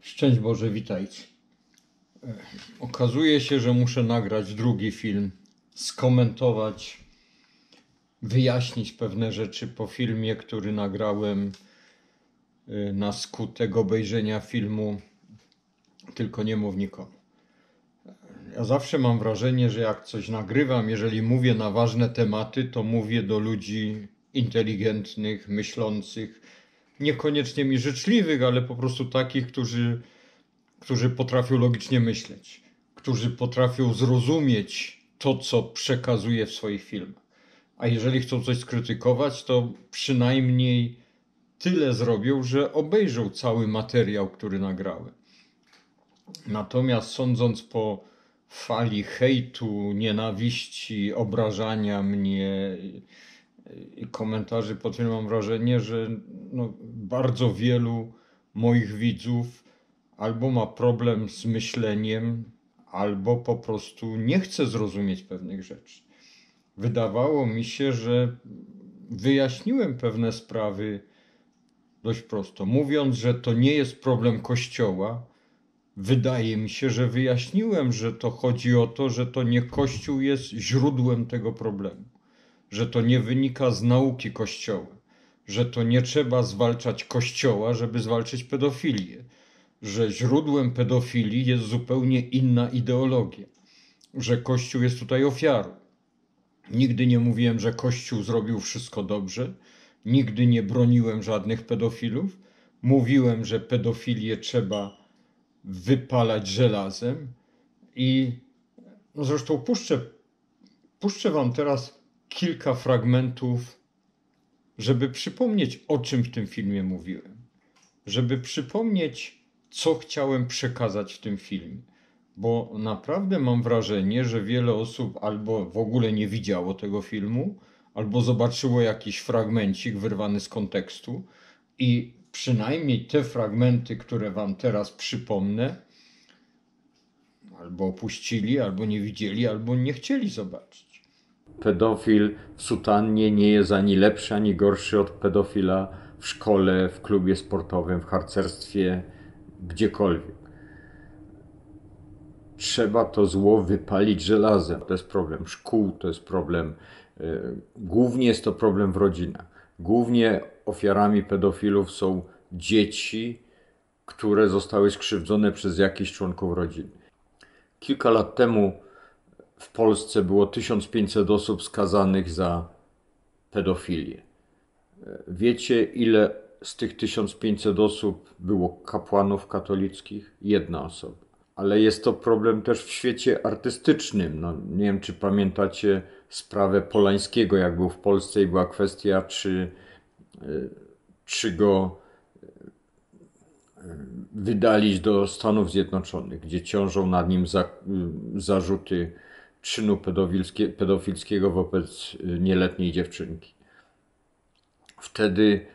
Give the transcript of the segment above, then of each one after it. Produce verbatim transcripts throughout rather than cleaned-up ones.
Szczęść Boże, witajcie. Okazuje się, że muszę nagrać drugi film, skomentować, wyjaśnić pewne rzeczy po filmie, który nagrałem na skutek obejrzenia filmu Tylko nie mów nikomu. Ja zawsze mam wrażenie, że jak coś nagrywam, jeżeli mówię na ważne tematy, to mówię do ludzi inteligentnych, myślących, niekoniecznie mi życzliwych, ale po prostu takich, którzy którzy potrafią logicznie myśleć, którzy potrafią zrozumieć to, co przekazuję w swoich filmach. A jeżeli chcą coś skrytykować, to przynajmniej tyle zrobią, że obejrzą cały materiał, który nagrałem. Natomiast sądząc po fali hejtu, nienawiści, obrażania mnie i komentarzy pod filmem, mam wrażenie, że no, bardzo wielu moich widzów albo ma problem z myśleniem, albo po prostu nie chce zrozumieć pewnych rzeczy. Wydawało mi się, że wyjaśniłem pewne sprawy dość prosto. Mówiąc, że to nie jest problem Kościoła, wydaje mi się, że wyjaśniłem, że to chodzi o to, że to nie Kościół jest źródłem tego problemu, że to nie wynika z nauki Kościoła, że to nie trzeba zwalczać Kościoła, żeby zwalczyć pedofilię, że źródłem pedofilii jest zupełnie inna ideologia, że Kościół jest tutaj ofiarą. Nigdy nie mówiłem, że Kościół zrobił wszystko dobrze, nigdy nie broniłem żadnych pedofilów. Mówiłem, że pedofilię trzeba wypalać żelazem i no zresztą puszczę, puszczę wam teraz kilka fragmentów, żeby przypomnieć, o czym w tym filmie mówiłem, żeby przypomnieć, co chciałem przekazać w tym filmie, bo naprawdę mam wrażenie, że wiele osób albo w ogóle nie widziało tego filmu, albo zobaczyło jakiś fragmencik wyrwany z kontekstu i przynajmniej te fragmenty, które wam teraz przypomnę, albo opuścili, albo nie widzieli, albo nie chcieli zobaczyć. Pedofil w sutannie nie jest ani lepszy, ani gorszy od pedofila w szkole, w klubie sportowym, w harcerstwie, gdziekolwiek. Trzeba to zło wypalić żelazem. To jest problem szkół, to jest problem, yy, głównie jest to problem w rodzinach. Głównie ofiarami pedofilów są dzieci, które zostały skrzywdzone przez jakichś członków rodziny. Kilka lat temu w Polsce było tysiąc pięćset osób skazanych za pedofilię. Wiecie, ile z tych tysiąc pięćset osób było kapłanów katolickich? Jedna osoba. Ale jest to problem też w świecie artystycznym. No, nie wiem, czy pamiętacie sprawę Polańskiego, jak był w Polsce i była kwestia, czy, czy go wydalić do Stanów Zjednoczonych, gdzie ciążą nad nim za, zarzuty czynu pedofilskiego wobec nieletniej dziewczynki. Wtedy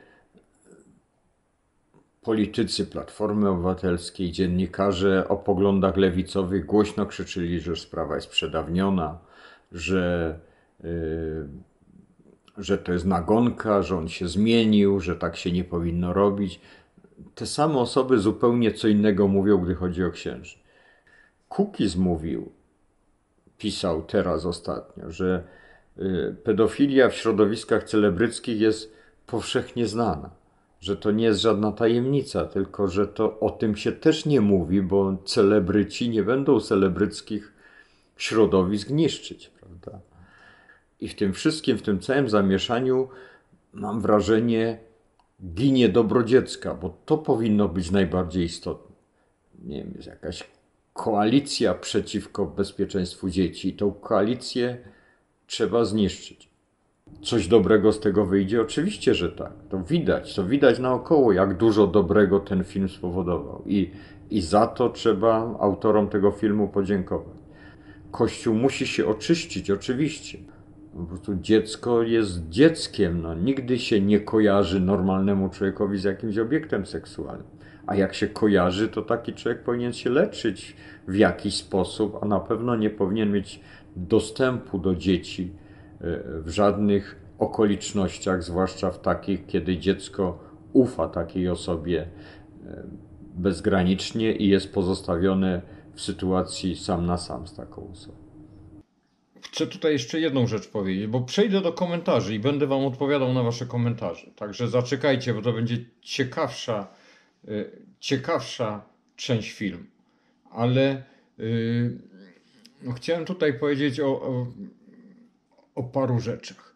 politycy Platformy Obywatelskiej, dziennikarze o poglądach lewicowych głośno krzyczyli, że sprawa jest przedawniona, że, yy, że to jest nagonka, że on się zmienił, że tak się nie powinno robić. Te same osoby zupełnie co innego mówią, gdy chodzi o księży. Kukiz mówił, pisał teraz ostatnio, że yy, pedofilia w środowiskach celebryckich jest powszechnie znana. Że to nie jest żadna tajemnica, tylko że to o tym się też nie mówi, bo celebryci nie będą celebryckich środowisk niszczyć, prawda? I w tym wszystkim, w tym całym zamieszaniu mam wrażenie, ginie dobro dziecka, bo to powinno być najbardziej istotne. Nie wiem, jest jakaś koalicja przeciwko bezpieczeństwu dzieci i tą koalicję trzeba zniszczyć. Coś dobrego z tego wyjdzie? Oczywiście, że tak. To widać, to widać naokoło, jak dużo dobrego ten film spowodował. I, i za to trzeba autorom tego filmu podziękować. Kościół musi się oczyścić, oczywiście. Po prostu dziecko jest dzieckiem. No, nigdy się nie kojarzy normalnemu człowiekowi z jakimś obiektem seksualnym. A jak się kojarzy, to taki człowiek powinien się leczyć w jakiś sposób, a na pewno nie powinien mieć dostępu do dzieci w żadnych okolicznościach, zwłaszcza w takich, kiedy dziecko ufa takiej osobie bezgranicznie i jest pozostawiony w sytuacji sam na sam z taką osobą. Chcę tutaj jeszcze jedną rzecz powiedzieć, bo przejdę do komentarzy i będę wam odpowiadał na wasze komentarze. Także zaczekajcie, bo to będzie ciekawsza, ciekawsza część filmu. Ale yy, no chciałem tutaj powiedzieć o, o, o paru rzeczach.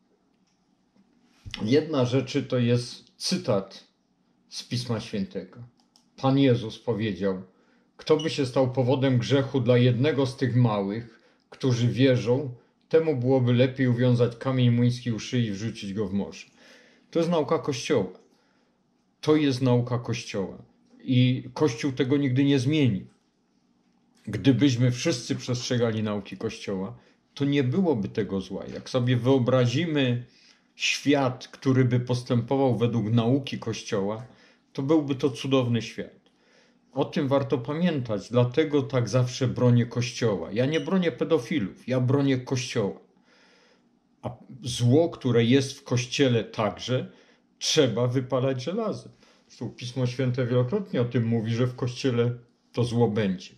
Jedna rzecz to jest cytat z Pisma Świętego. Pan Jezus powiedział: kto by się stał powodem grzechu dla jednego z tych małych, którzy wierzą, temu byłoby lepiej uwiązać kamień młyński u szyi i wrzucić go w morze. To jest nauka Kościoła. To jest nauka Kościoła. I Kościół tego nigdy nie zmieni. Gdybyśmy wszyscy przestrzegali nauki Kościoła, to nie byłoby tego zła. Jak sobie wyobrazimy świat, który by postępował według nauki Kościoła, to byłby to cudowny świat. O tym warto pamiętać, dlatego tak zawsze bronię Kościoła. Ja nie bronię pedofilów, ja bronię Kościoła. A zło, które jest w Kościele także, trzeba wypalać żelazem. Zresztą Pismo Święte wielokrotnie o tym mówi, że w Kościele to zło będzie.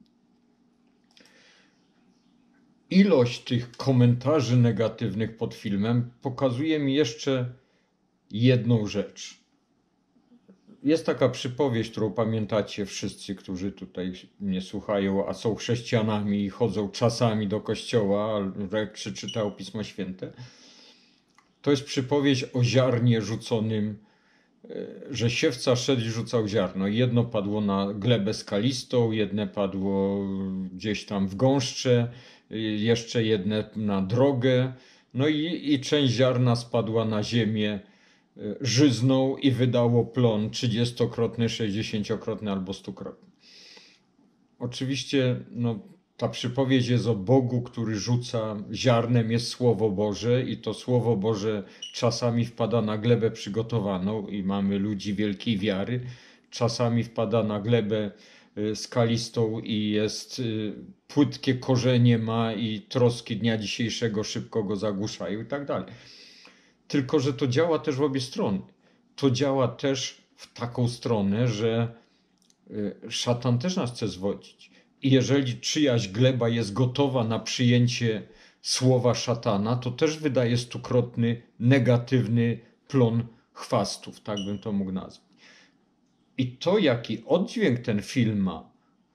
Ilość tych komentarzy negatywnych pod filmem pokazuje mi jeszcze jedną rzecz. Jest taka przypowieść, którą pamiętacie wszyscy, którzy tutaj mnie słuchają, a są chrześcijanami i chodzą czasami do kościoła, jak się czytało Pismo Święte. To jest przypowieść o ziarnie rzuconym, że siewca szedł i rzucał ziarno. Jedno padło na glebę skalistą, jedne padło gdzieś tam w gąszcze, jeszcze jedne na drogę. No i, i część ziarna spadła na ziemię żyzną i wydało plon trzydziestokrotny, sześćdziesięciokrotny albo stukrotny. Oczywiście no, ta przypowieść jest o Bogu, który rzuca ziarnem, jest Słowo Boże i to Słowo Boże czasami wpada na glebę przygotowaną i mamy ludzi wielkiej wiary, czasami wpada na glebę skalistą i jest płytkie korzenie ma i troski dnia dzisiejszego szybko go zagłuszają i tak dalej. Tylko że to działa też w obie strony. To działa też w taką stronę, że szatan też nas chce zwodzić. I jeżeli czyjaś gleba jest gotowa na przyjęcie słowa szatana, to też wydaje stukrotny, negatywny plon chwastów, tak bym to mógł nazwać. I to, jaki oddźwięk ten film ma,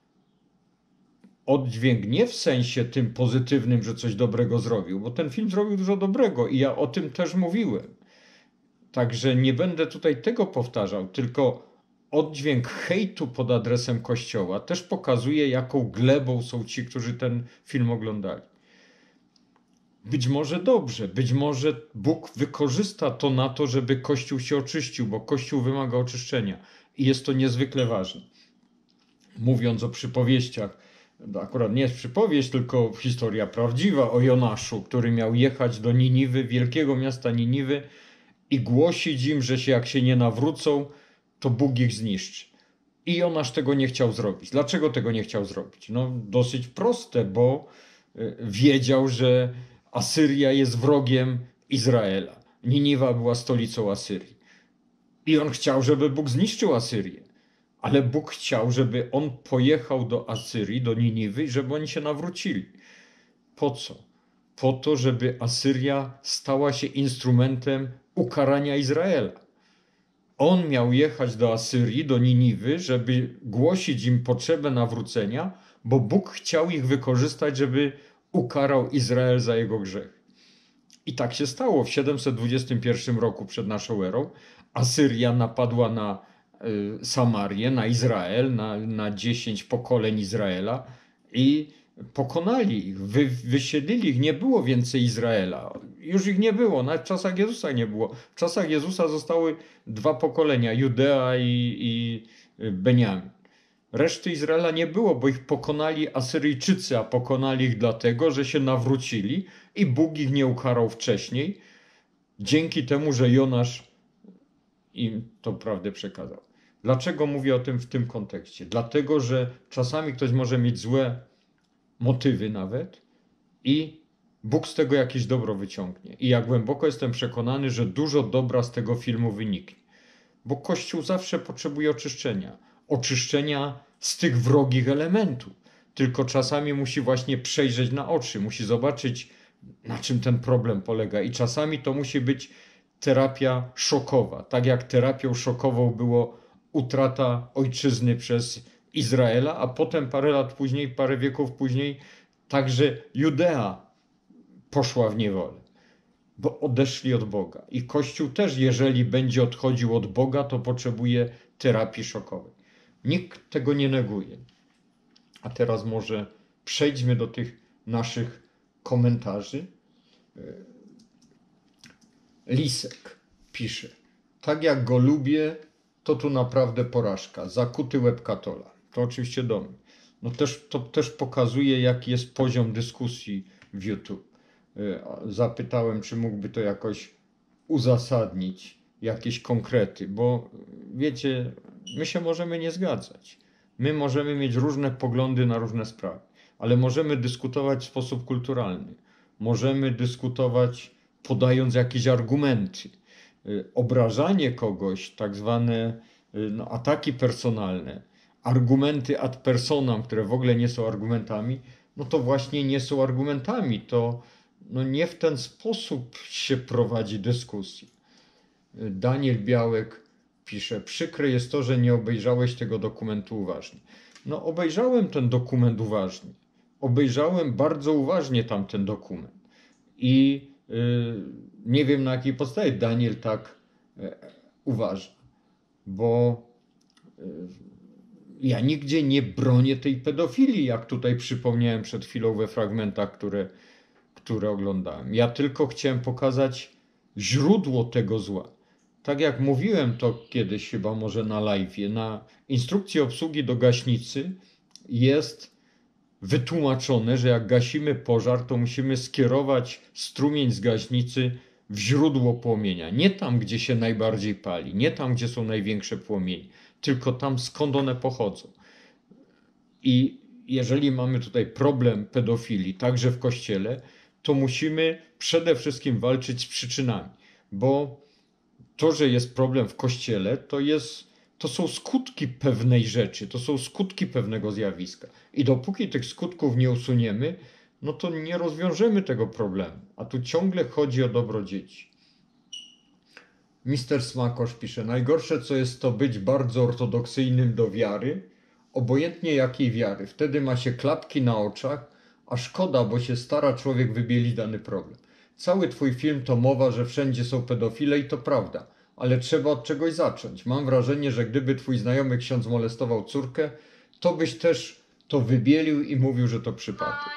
oddźwięk nie w sensie tym pozytywnym, że coś dobrego zrobił, bo ten film zrobił dużo dobrego i ja o tym też mówiłem. Także nie będę tutaj tego powtarzał, tylko oddźwięk hejtu pod adresem Kościoła też pokazuje, jaką glebą są ci, którzy ten film oglądali. Być może dobrze, być może Bóg wykorzysta to na to, żeby Kościół się oczyścił, bo Kościół wymaga oczyszczenia i jest to niezwykle ważne. Mówiąc o przypowieściach, akurat nie jest przypowieść, tylko historia prawdziwa o Jonaszu, który miał jechać do Niniwy, wielkiego miasta Niniwy i głosić im, że się, jak się nie nawrócą, to Bóg ich zniszczy. I Jonasz tego nie chciał zrobić. Dlaczego tego nie chciał zrobić? No dosyć proste, bo wiedział, że Asyria jest wrogiem Izraela. Niniwa była stolicą Asyrii. I on chciał, żeby Bóg zniszczył Asyrię. Ale Bóg chciał, żeby on pojechał do Asyrii, do Niniwy, żeby oni się nawrócili. Po co? Po to, żeby Asyria stała się instrumentem ukarania Izraela. On miał jechać do Asyrii, do Niniwy, żeby głosić im potrzebę nawrócenia, bo Bóg chciał ich wykorzystać, żeby ukarał Izrael za jego grzech. I tak się stało. W siedemset dwudziestym pierwszym roku przed naszą erą Asyria napadła na y, Samarię, na Izrael, na, na dziesięć pokoleń Izraela i pokonali ich, wy, wysiedlili ich. Nie było więcej Izraela. Już ich nie było, nawet w czasach Jezusa nie było. W czasach Jezusa zostały dwa pokolenia, Judea i, i Beniamin. Reszty Izraela nie było, bo ich pokonali Asyryjczycy, a pokonali ich dlatego, że się nawrócili i Bóg ich nie ukarał wcześniej, dzięki temu, że Jonasz im tą prawdę przekazał. Dlaczego mówię o tym w tym kontekście? Dlatego, że czasami ktoś może mieć złe motywy nawet i Bóg z tego jakieś dobro wyciągnie. I ja głęboko jestem przekonany, że dużo dobra z tego filmu wyniknie. Bo Kościół zawsze potrzebuje oczyszczenia. oczyszczenia z tych wrogich elementów. Tylko czasami musi właśnie przejrzeć na oczy, musi zobaczyć, na czym ten problem polega. I czasami to musi być terapia szokowa. Tak jak terapią szokową było utrata ojczyzny przez Izraela, a potem parę lat później, parę wieków później także Judea poszła w niewolę, bo odeszli od Boga. I Kościół też, jeżeli będzie odchodził od Boga, to potrzebuje terapii szokowej. Nikt tego nie neguje. A teraz może przejdźmy do tych naszych komentarzy. Lisek pisze: tak jak go lubię, to tu naprawdę porażka. Zakuty łeb katola. To oczywiście do mnie. No też, to też pokazuje, jaki jest poziom dyskusji w YouTube. Zapytałem, czy mógłby to jakoś uzasadnić, jakieś konkrety, bo wiecie, my się możemy nie zgadzać. My możemy mieć różne poglądy na różne sprawy, ale możemy dyskutować w sposób kulturalny. Możemy dyskutować podając jakieś argumenty. Obrażanie kogoś, tak zwane no, ataki personalne, argumenty ad personam, które w ogóle nie są argumentami, no to właśnie nie są argumentami. To no nie w ten sposób się prowadzi dyskusję. Daniel Białek pisze: przykre jest to, że nie obejrzałeś tego dokumentu uważnie. No obejrzałem ten dokument uważnie. Obejrzałem bardzo uważnie tamten dokument. I yy, nie wiem, na jakiej podstawie Daniel tak yy, uważa. Bo yy, ja nigdzie nie bronię tej pedofilii, jak tutaj przypomniałem przed chwilą we fragmentach, które, które oglądałem. Ja tylko chciałem pokazać źródło tego zła. Tak jak mówiłem to kiedyś chyba może na live'ie, na instrukcji obsługi do gaśnicy jest wytłumaczone, że jak gasimy pożar, to musimy skierować strumień z gaśnicy w źródło płomienia. Nie tam, gdzie się najbardziej pali, nie tam, gdzie są największe płomienie, tylko tam, skąd one pochodzą. I jeżeli mamy tutaj problem pedofilii, także w Kościele, to musimy przede wszystkim walczyć z przyczynami, bo to, że jest problem w Kościele, to, jest, to są skutki pewnej rzeczy, to są skutki pewnego zjawiska. I dopóki tych skutków nie usuniemy, no to nie rozwiążemy tego problemu. A tu ciągle chodzi o dobro dzieci. mister Smakosz pisze: najgorsze, co jest, to być bardzo ortodoksyjnym do wiary, obojętnie jakiej wiary. Wtedy ma się klapki na oczach, a szkoda, bo się stara człowiek wybielić dany problem. Cały twój film to mowa, że wszędzie są pedofile i to prawda, ale trzeba od czegoś zacząć. Mam wrażenie, że gdyby twój znajomy ksiądz molestował córkę, to byś też to wybielił i mówił, że to przypadek.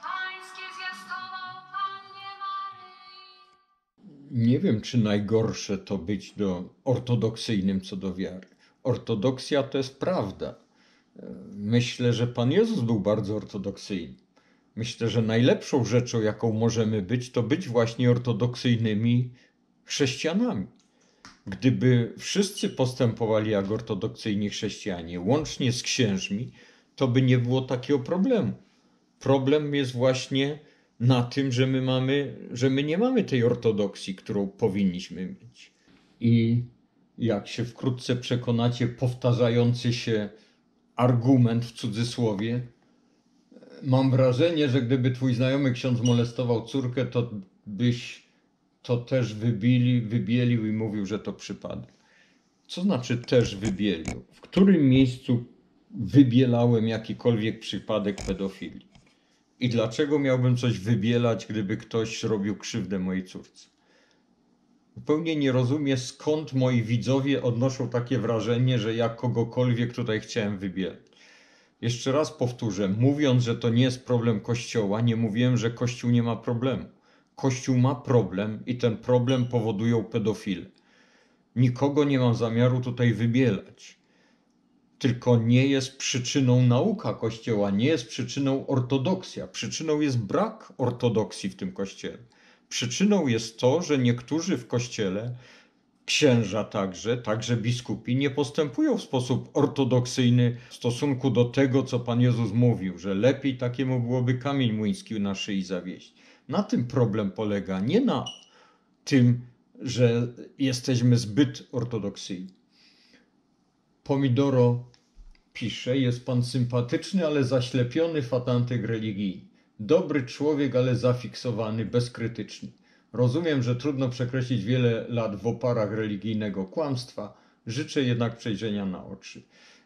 Nie wiem, czy najgorsze to być do ortodoksyjnym co do wiary. Ortodoksja to jest prawda. Myślę, że Pan Jezus był bardzo ortodoksyjny. Myślę, że najlepszą rzeczą, jaką możemy być, to być właśnie ortodoksyjnymi chrześcijanami. Gdyby wszyscy postępowali jak ortodoksyjni chrześcijanie, łącznie z księżmi, to by nie było takiego problemu. Problem jest właśnie na tym, że my mamy, że my nie mamy tej ortodoksji, którą powinniśmy mieć. I jak się wkrótce przekonacie, powtarzający się argument w cudzysłowie: mam wrażenie, że gdyby twój znajomy ksiądz molestował córkę, to byś to też wybili, wybielił i mówił, że to przypadek. Co znaczy też wybielił? W którym miejscu wybielałem jakikolwiek przypadek pedofilii? I dlaczego miałbym coś wybielać, gdyby ktoś robił krzywdę mojej córce? Zupełnie nie rozumiem, skąd moi widzowie odnoszą takie wrażenie, że ja kogokolwiek tutaj chciałem wybielać. Jeszcze raz powtórzę, mówiąc, że to nie jest problem Kościoła, nie mówiłem, że Kościół nie ma problemu. Kościół ma problem i ten problem powodują pedofile. Nikogo nie mam zamiaru tutaj wybielać. Tylko nie jest przyczyną nauka Kościoła, nie jest przyczyną ortodoksja. Przyczyną jest brak ortodoksji w tym Kościele. Przyczyną jest to, że niektórzy w Kościele, księża także, także biskupi, nie postępują w sposób ortodoksyjny w stosunku do tego, co Pan Jezus mówił, że lepiej takiemu byłoby kamień młyński na szyi zawieść. Na tym problem polega, nie na tym, że jesteśmy zbyt ortodoksyjni. Pomidoro pisze: jest pan sympatyczny, ale zaślepiony fanatyk religijny. Dobry człowiek, ale zafiksowany, bezkrytyczny. Rozumiem, że trudno przekreślić wiele lat w oparach religijnego kłamstwa. Życzę jednak przejrzenia na oczy.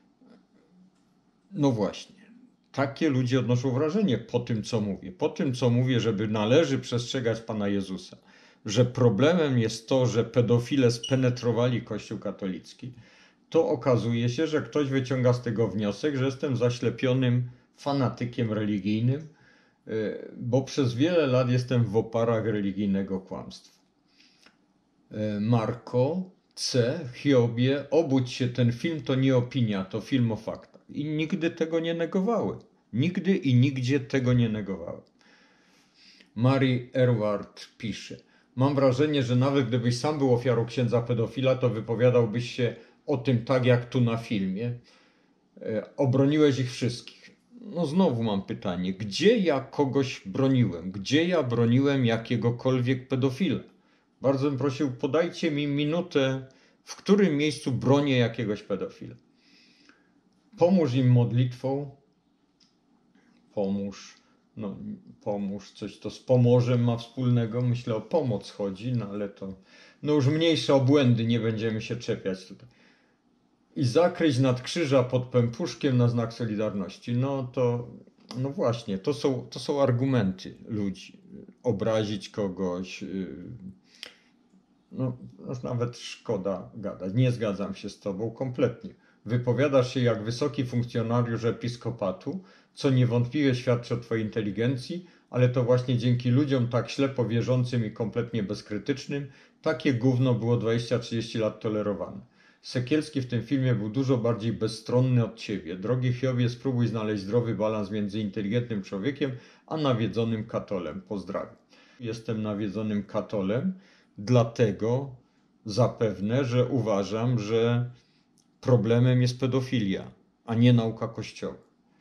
No właśnie. Takie ludzie odnoszą wrażenie po tym, co mówię. Po tym, co mówię, żeby należy przestrzegać Pana Jezusa. Że problemem jest to, że pedofile spenetrowali Kościół katolicki. To okazuje się, że ktoś wyciąga z tego wniosek, że jestem zaślepionym fanatykiem religijnym, bo przez wiele lat jestem w oparach religijnego kłamstwa. Marko C. Hiobie, obudź się, ten film to nie opinia, to film o faktach. I nigdy tego nie negowałem. Nigdy i nigdzie tego nie negowałem. Mary Erward pisze: mam wrażenie, że nawet gdybyś sam był ofiarą księdza pedofila, to wypowiadałbyś się o tym tak jak tu na filmie. Obroniłeś ich wszystkich. No znowu mam pytanie, gdzie ja kogoś broniłem? Gdzie ja broniłem jakiegokolwiek pedofila? Bardzo bym prosił, podajcie mi minutę, w którym miejscu bronię jakiegoś pedofila. Pomóż im modlitwą. Pomóż, no pomóż, coś to z pomorzem ma wspólnego. Myślę, o pomoc chodzi, no ale to, no już mniejsze o błędy, nie będziemy się czepiać tutaj. I zakryć nad krzyża pod pępuszkiem na znak solidarności. No to, no właśnie, to są, to są argumenty ludzi. Obrazić kogoś, no już nawet szkoda gadać. Nie zgadzam się z tobą kompletnie. Wypowiadasz się jak wysoki funkcjonariusz episkopatu, co niewątpliwie świadczy o twojej inteligencji, ale to właśnie dzięki ludziom tak ślepo wierzącym i kompletnie bezkrytycznym takie gówno było dwadzieścia trzydzieści lat tolerowane. Sekielski w tym filmie był dużo bardziej bezstronny od ciebie. Drogi Hiobie, spróbuj znaleźć zdrowy balans między inteligentnym człowiekiem a nawiedzonym katolem. Pozdrawiam. Jestem nawiedzonym katolem, dlatego zapewne, że uważam, że problemem jest pedofilia, a nie nauka Kościoła.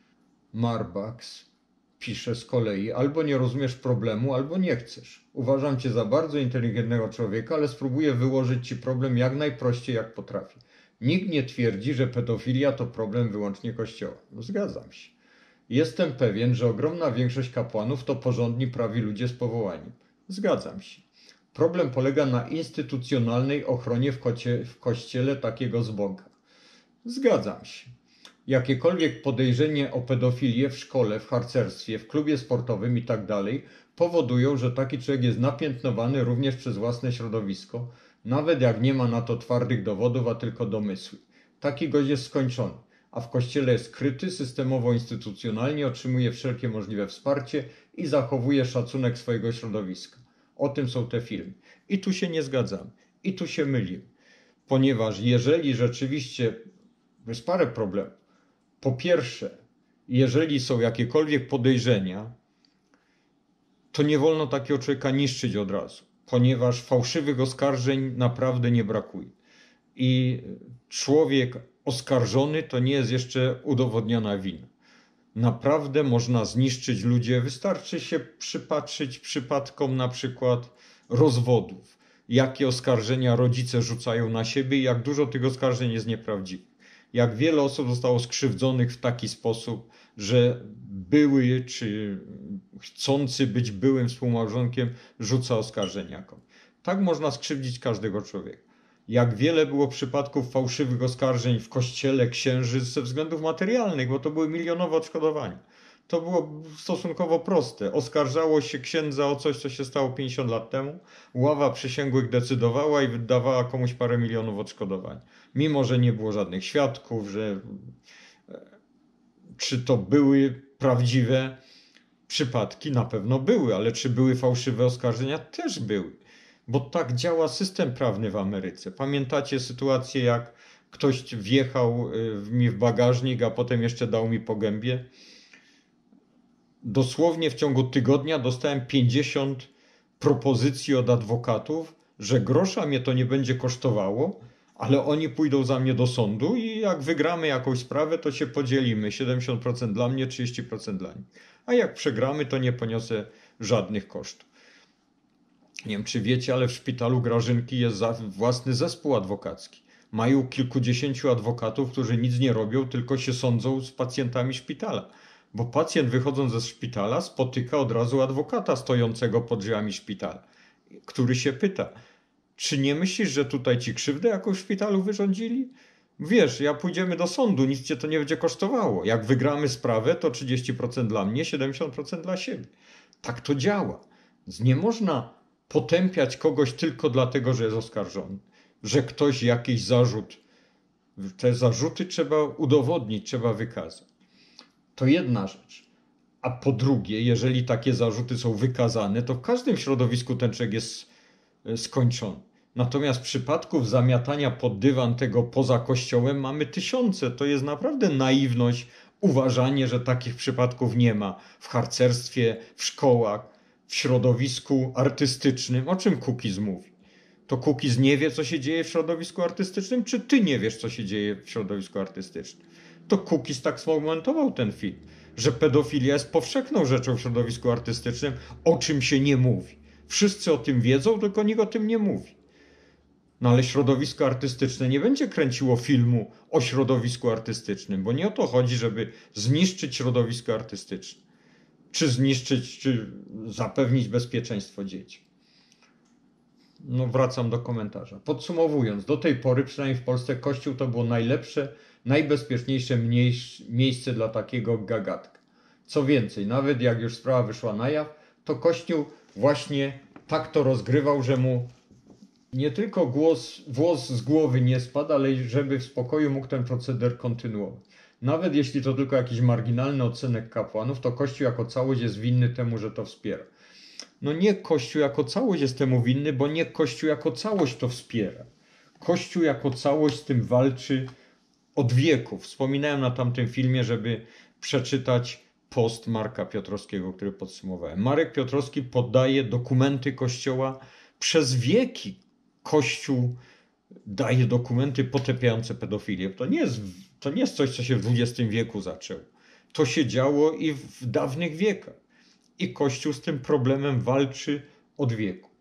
Marbax pisze z kolei: albo nie rozumiesz problemu, albo nie chcesz. Uważam cię za bardzo inteligentnego człowieka, ale spróbuję wyłożyć ci problem jak najprościej, jak potrafię. Nikt nie twierdzi, że pedofilia to problem wyłącznie Kościoła. No, zgadzam się. Jestem pewien, że ogromna większość kapłanów to porządni, prawi ludzie z powołaniem. Zgadzam się. Problem polega na instytucjonalnej ochronie w, kocie, w kościele takiego zboga. Zgadzam się. Jakiekolwiek podejrzenie o pedofilię w szkole, w harcerstwie, w klubie sportowym i tak dalej powodują, że taki człowiek jest napiętnowany również przez własne środowisko, nawet jak nie ma na to twardych dowodów, a tylko domysły. Taki gość jest skończony, a w kościele jest kryty, systemowo instytucjonalnie otrzymuje wszelkie możliwe wsparcie i zachowuje szacunek swojego środowiska. O tym są te filmy. I tu się nie zgadzamy. I tu się mylimy. Ponieważ jeżeli rzeczywiście jest parę problemów. Po pierwsze, jeżeli są jakiekolwiek podejrzenia, to nie wolno takiego człowieka niszczyć od razu, ponieważ fałszywych oskarżeń naprawdę nie brakuje. I człowiek oskarżony to nie jest jeszcze udowodniona wina. Naprawdę można zniszczyć ludzi. Wystarczy się przypatrzyć przypadkom na przykład rozwodów. Jakie oskarżenia rodzice rzucają na siebie i jak dużo tych oskarżeń jest nieprawdziwych. Jak wiele osób zostało skrzywdzonych w taki sposób, że były czy chcący być byłym współmałżonkiem rzuca oskarżenia komuś. Tak można skrzywdzić każdego człowieka. Jak wiele było przypadków fałszywych oskarżeń w kościele księży ze względów materialnych, bo to były milionowe odszkodowania. To było stosunkowo proste. Oskarżało się księdza o coś, co się stało pięćdziesiąt lat temu. Ława przysięgłych decydowała i wydawała komuś parę milionów odszkodowań. Mimo że nie było żadnych świadków, że czy to były prawdziwe przypadki? Na pewno były, ale czy były fałszywe oskarżenia? Też były. Bo tak działa system prawny w Ameryce. Pamiętacie sytuację, jak ktoś wjechał mi w bagażnik, a potem jeszcze dał mi po gębie? Dosłownie w ciągu tygodnia dostałem pięćdziesiąt propozycji od adwokatów, że grosza mnie to nie będzie kosztowało, ale oni pójdą za mnie do sądu i jak wygramy jakąś sprawę, to się podzielimy. siedemdziesiąt procent dla mnie, trzydzieści procent dla nich. A jak przegramy, to nie poniosę żadnych kosztów. Nie wiem, czy wiecie, ale w szpitalu Grażynki jest własny zespół adwokacki. Mają kilkudziesięciu adwokatów, którzy nic nie robią, tylko się sądzą z pacjentami szpitala. Bo pacjent wychodząc ze szpitala spotyka od razu adwokata stojącego pod drzwiami szpitala, który się pyta, czy nie myślisz, że tutaj ci krzywdę jakąś w szpitalu wyrządzili? Wiesz, ja pójdziemy do sądu, nic cię to nie będzie kosztowało. Jak wygramy sprawę, to trzydzieści procent dla mnie, siedemdziesiąt procent dla siebie. Tak to działa. Więc nie można potępiać kogoś tylko dlatego, że jest oskarżony. Że ktoś jakiś zarzut, te zarzuty trzeba udowodnić, trzeba wykazać. To jedna rzecz. A po drugie, jeżeli takie zarzuty są wykazane, to w każdym środowisku ten człowiek jest skończony. Natomiast przypadków zamiatania pod dywan tego poza kościołem mamy tysiące. To jest naprawdę naiwność, uważanie, że takich przypadków nie ma w harcerstwie, w szkołach, w środowisku artystycznym. O czym Kukiz mówi? To Kukiz nie wie, co się dzieje w środowisku artystycznym, czy ty nie wiesz, co się dzieje w środowisku artystycznym? To Kukiz tak skomentował ten film, że pedofilia jest powszechną rzeczą w środowisku artystycznym, o czym się nie mówi. Wszyscy o tym wiedzą, tylko nikt o tym nie mówi. No ale środowisko artystyczne nie będzie kręciło filmu o środowisku artystycznym, bo nie o to chodzi, żeby zniszczyć środowisko artystyczne. Czy zniszczyć, czy zapewnić bezpieczeństwo dzieci. No wracam do komentarza. Podsumowując, do tej pory, przynajmniej w Polsce, Kościół to było najlepsze, najbezpieczniejsze miejsce dla takiego gagatka. Co więcej, nawet jak już sprawa wyszła na jaw, to Kościół właśnie tak to rozgrywał, że mu nie tylko głos, włos z głowy nie spadł, ale żeby w spokoju mógł ten proceder kontynuować. Nawet jeśli to tylko jakiś marginalny odsetek kapłanów, to Kościół jako całość jest winny temu, że to wspiera. No nie Kościół jako całość jest temu winny, bo nie Kościół jako całość to wspiera. Kościół jako całość z tym walczy od wieków. Wspominałem na tamtym filmie, żeby przeczytać post Marka Piotrowskiego, który podsumowałem. Marek Piotrowski podaje dokumenty Kościoła. Przez wieki Kościół daje dokumenty potępiające pedofilię. To nie jest, to nie jest coś, co się w dwudziestym wieku zaczęło. To się działo i w dawnych wiekach. I Kościół z tym problemem walczy od wieku.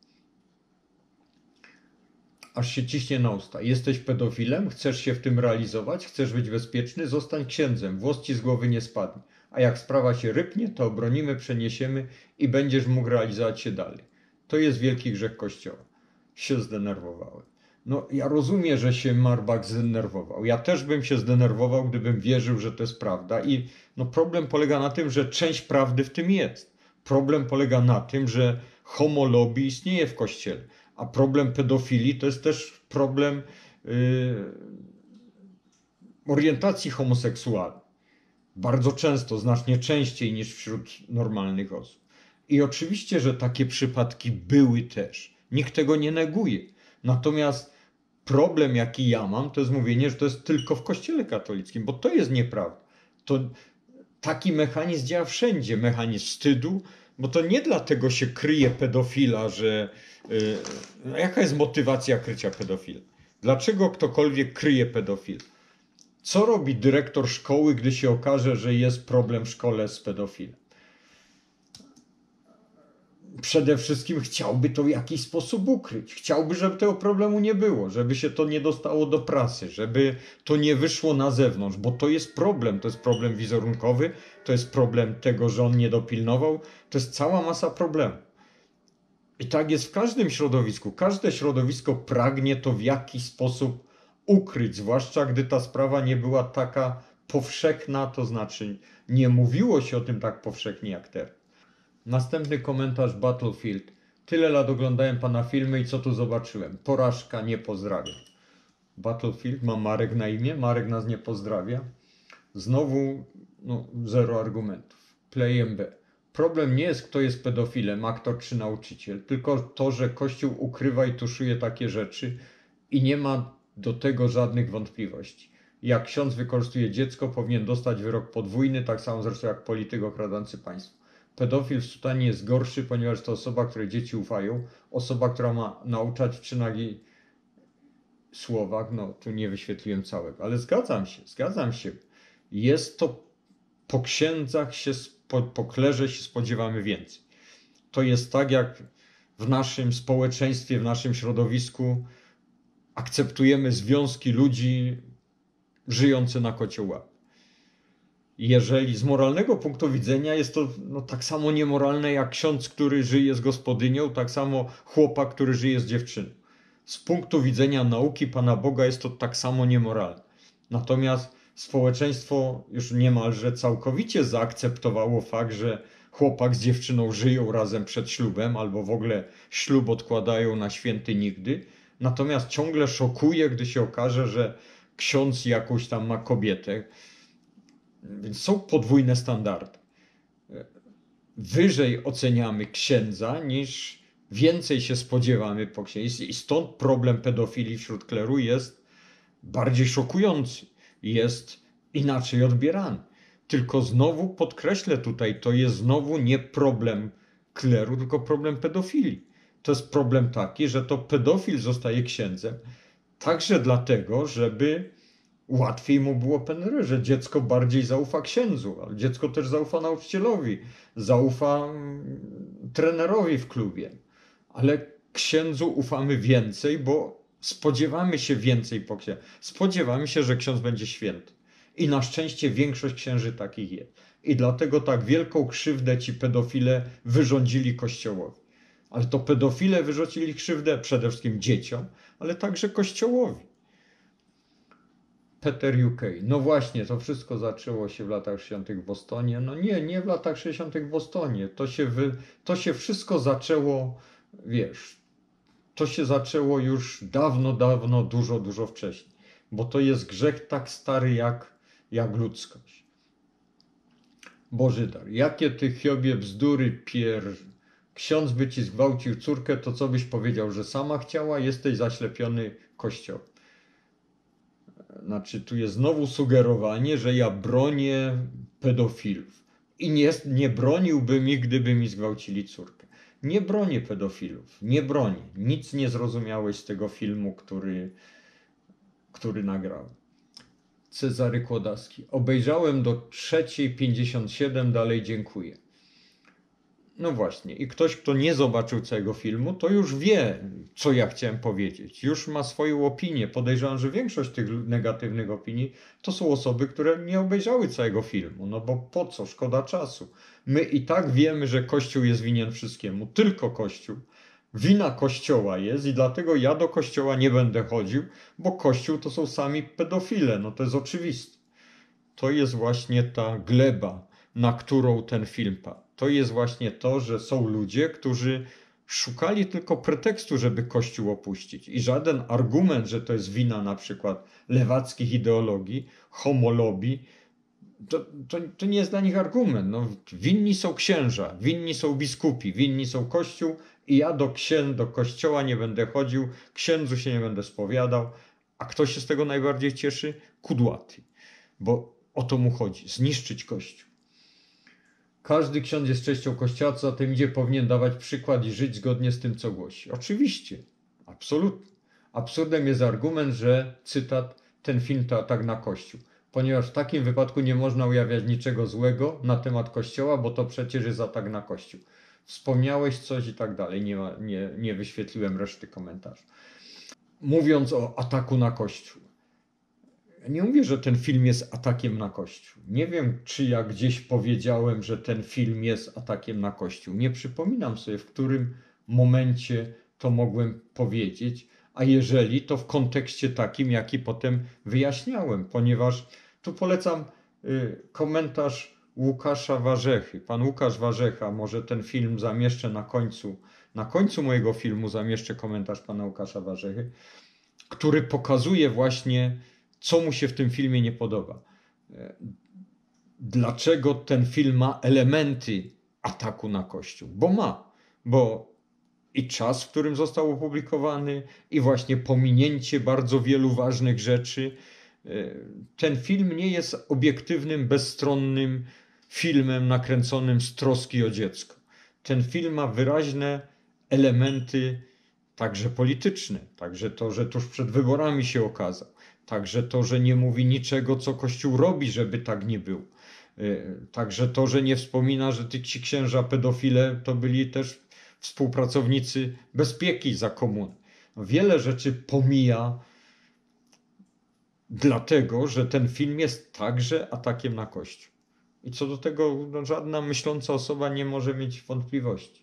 Aż się ciśnie na usta. Jesteś pedofilem? Chcesz się w tym realizować? Chcesz być bezpieczny? Zostań księdzem. Włos ci z głowy nie spadnie. A jak sprawa się rypnie, to obronimy, przeniesiemy i będziesz mógł realizować się dalej. To jest wielki grzech Kościoła. Się zdenerwowałem. No ja rozumiem, że się Marbach zdenerwował. Ja też bym się zdenerwował, gdybym wierzył, że to jest prawda. I no problem polega na tym, że część prawdy w tym jest. Problem polega na tym, że homolobby istnieje w Kościele. A problem pedofilii to jest też problem yy, orientacji homoseksualnej. Bardzo często, znacznie częściej niż wśród normalnych osób. I oczywiście, że takie przypadki były też. Nikt tego nie neguje. Natomiast problem, jaki ja mam, to jest mówienie, że to jest tylko w Kościele katolickim, bo to jest nieprawda. To taki mechanizm działa wszędzie. Mechanizm wstydu, bo to nie dlatego się kryje pedofila, że... Yy, jaka jest motywacja krycia pedofila? Dlaczego ktokolwiek kryje pedofila? Co robi dyrektor szkoły, gdy się okaże, że jest problem w szkole z pedofilem? Przede wszystkim chciałby to w jakiś sposób ukryć. Chciałby, żeby tego problemu nie było, żeby się to nie dostało do prasy, żeby to nie wyszło na zewnątrz, bo to jest problem. To jest problem wizerunkowy, to jest problem tego, że on nie dopilnował. To jest cała masa problemów. I tak jest w każdym środowisku. Każde środowisko pragnie to w jakiś sposób ukryć, zwłaszcza gdy ta sprawa nie była taka powszechna, to znaczy nie mówiło się o tym tak powszechnie jak teraz. Następny komentarz Battlefield. Tyle lat oglądałem pana filmy i co tu zobaczyłem? Porażka, nie pozdrawiam. Battlefield ma Marek na imię, Marek nas nie pozdrawia. Znowu no, zero argumentów. Play M B. Problem nie jest, kto jest pedofilem, aktor czy nauczyciel, tylko to, że Kościół ukrywa i tuszuje takie rzeczy i nie ma do tego żadnych wątpliwości. Jak ksiądz wykorzystuje dziecko, powinien dostać wyrok podwójny, tak samo zresztą jak polityk okradający państwo. Pedofil w sutanie jest gorszy, ponieważ to osoba, której dzieci ufają, osoba, która ma nauczać w czynach i słowach, no tu nie wyświetliłem całego, ale zgadzam się, zgadzam się. Jest to po księdzach, się, po, po klerze się spodziewamy więcej. To jest tak jak w naszym społeczeństwie, w naszym środowisku akceptujemy związki ludzi żyjących na kociołach. Jeżeli z moralnego punktu widzenia jest to no, tak samo niemoralne jak ksiądz, który żyje z gospodynią, tak samo chłopak, który żyje z dziewczyną. Z punktu widzenia nauki Pana Boga jest to tak samo niemoralne. Natomiast społeczeństwo już niemalże całkowicie zaakceptowało fakt, że chłopak z dziewczyną żyją razem przed ślubem albo w ogóle ślub odkładają na święty nigdy. Natomiast ciągle szokuje, gdy się okaże, że ksiądz jakąś tam ma kobietę. Więc są podwójne standardy. Wyżej oceniamy księdza, niż więcej się spodziewamy po księdze. I stąd problem pedofilii wśród kleru jest bardziej szokujący. Jest inaczej odbierany. Tylko znowu podkreślę tutaj, to jest znowu nie problem kleru, tylko problem pedofilii. To jest problem taki, że to pedofil zostaje księdzem także dlatego, żeby łatwiej mu było penry, że dziecko bardziej zaufa księdzu, ale dziecko też zaufa nauczycielowi, zaufa trenerowi w klubie. Ale księdzu ufamy więcej, bo spodziewamy się więcej po księdzu. Spodziewamy się, że ksiądz będzie święty. I na szczęście większość księży takich jest. I dlatego tak wielką krzywdę ci pedofile wyrządzili Kościołowi. Ale to pedofile wyrządzili krzywdę przede wszystkim dzieciom, ale także Kościołowi. Peter U K. No właśnie, to wszystko zaczęło się w latach sześćdziesiątych w Bostonie. No nie, nie w latach sześćdziesiątych w Bostonie. To się, wy, to się wszystko zaczęło, wiesz, to się zaczęło już dawno, dawno, dużo, dużo wcześniej. Bo to jest grzech tak stary jak, jak ludzkość. Boży dar. Jakie ty, Hiobie, bzdury pier... Ksiądz by ci zgwałcił córkę, to co byś powiedział, że sama chciała? Jesteś zaślepiony Kościołem. Znaczy, tu jest znowu sugerowanie, że ja bronię pedofilów. I nie, nie broniłbym ich, gdyby mi zgwałcili córkę. Nie bronię pedofilów. Nie bronię. Nic nie zrozumiałeś z tego filmu, który, który nagrałem. Cezary Kłodaski. Obejrzałem do trzeciej pięćdziesiąt siedem, dalej dziękuję. No właśnie. I ktoś, kto nie zobaczył całego filmu, to już wie, co ja chciałem powiedzieć. Już ma swoją opinię. Podejrzewam, że większość tych negatywnych opinii to są osoby, które nie obejrzały całego filmu. No bo po co? Szkoda czasu. My i tak wiemy, że Kościół jest winien wszystkiemu. Tylko Kościół. Wina Kościoła jest i dlatego ja do Kościoła nie będę chodził, bo Kościół to są sami pedofile. No to jest oczywiste. To jest właśnie ta gleba, na którą ten film padł. To jest właśnie to, że są ludzie, którzy szukali tylko pretekstu, żeby Kościół opuścić. I żaden argument, że to jest wina na przykład lewackich ideologii, homolobii, to, to, to nie jest dla nich argument. No, winni są księża, winni są biskupi, winni są Kościół i ja do, księ, do Kościoła nie będę chodził, księdzu się nie będę spowiadał. A kto się z tego najbardziej cieszy? Kudłaty. Bo o to mu chodzi, zniszczyć Kościół. Każdy ksiądz jest częścią Kościoła, co za tym idzie, powinien dawać przykład i żyć zgodnie z tym, co głosi. Oczywiście, absolutnie. Absurdem jest argument, że, cytat, ten film to atak na Kościół. Ponieważ w takim wypadku nie można ujawniać niczego złego na temat Kościoła, bo to przecież jest atak na Kościół. Wspomniałeś coś i tak dalej. Nie, ma, nie, nie wyświetliłem reszty komentarzy. Mówiąc o ataku na Kościół. Nie mówię, że ten film jest atakiem na Kościół. Nie wiem, czy ja gdzieś powiedziałem, że ten film jest atakiem na Kościół. Nie przypominam sobie, w którym momencie to mogłem powiedzieć, a jeżeli, to w kontekście takim, jaki potem wyjaśniałem, ponieważ tu polecam y, komentarz Łukasza Warzechy. Pan Łukasz Warzecha, może ten film zamieszczę na końcu, na końcu mojego filmu zamieszczę komentarz pana Łukasza Warzechy, który pokazuje właśnie, co mu się w tym filmie nie podoba. Dlaczego ten film ma elementy ataku na Kościół? Bo ma. Bo i czas, w którym został opublikowany, i właśnie pominięcie bardzo wielu ważnych rzeczy. Ten film nie jest obiektywnym, bezstronnym filmem nakręconym z troski o dziecko. Ten film ma wyraźne elementy także polityczne. Także to, że tuż przed wyborami się okazał. Także to, że nie mówi niczego, co Kościół robi, żeby tak nie było. Także to, że nie wspomina, że ci księża pedofile to byli też współpracownicy bezpieki za komuny. Wiele rzeczy pomija dlatego, że ten film jest także atakiem na Kościół. I co do tego no, żadna myśląca osoba nie może mieć wątpliwości.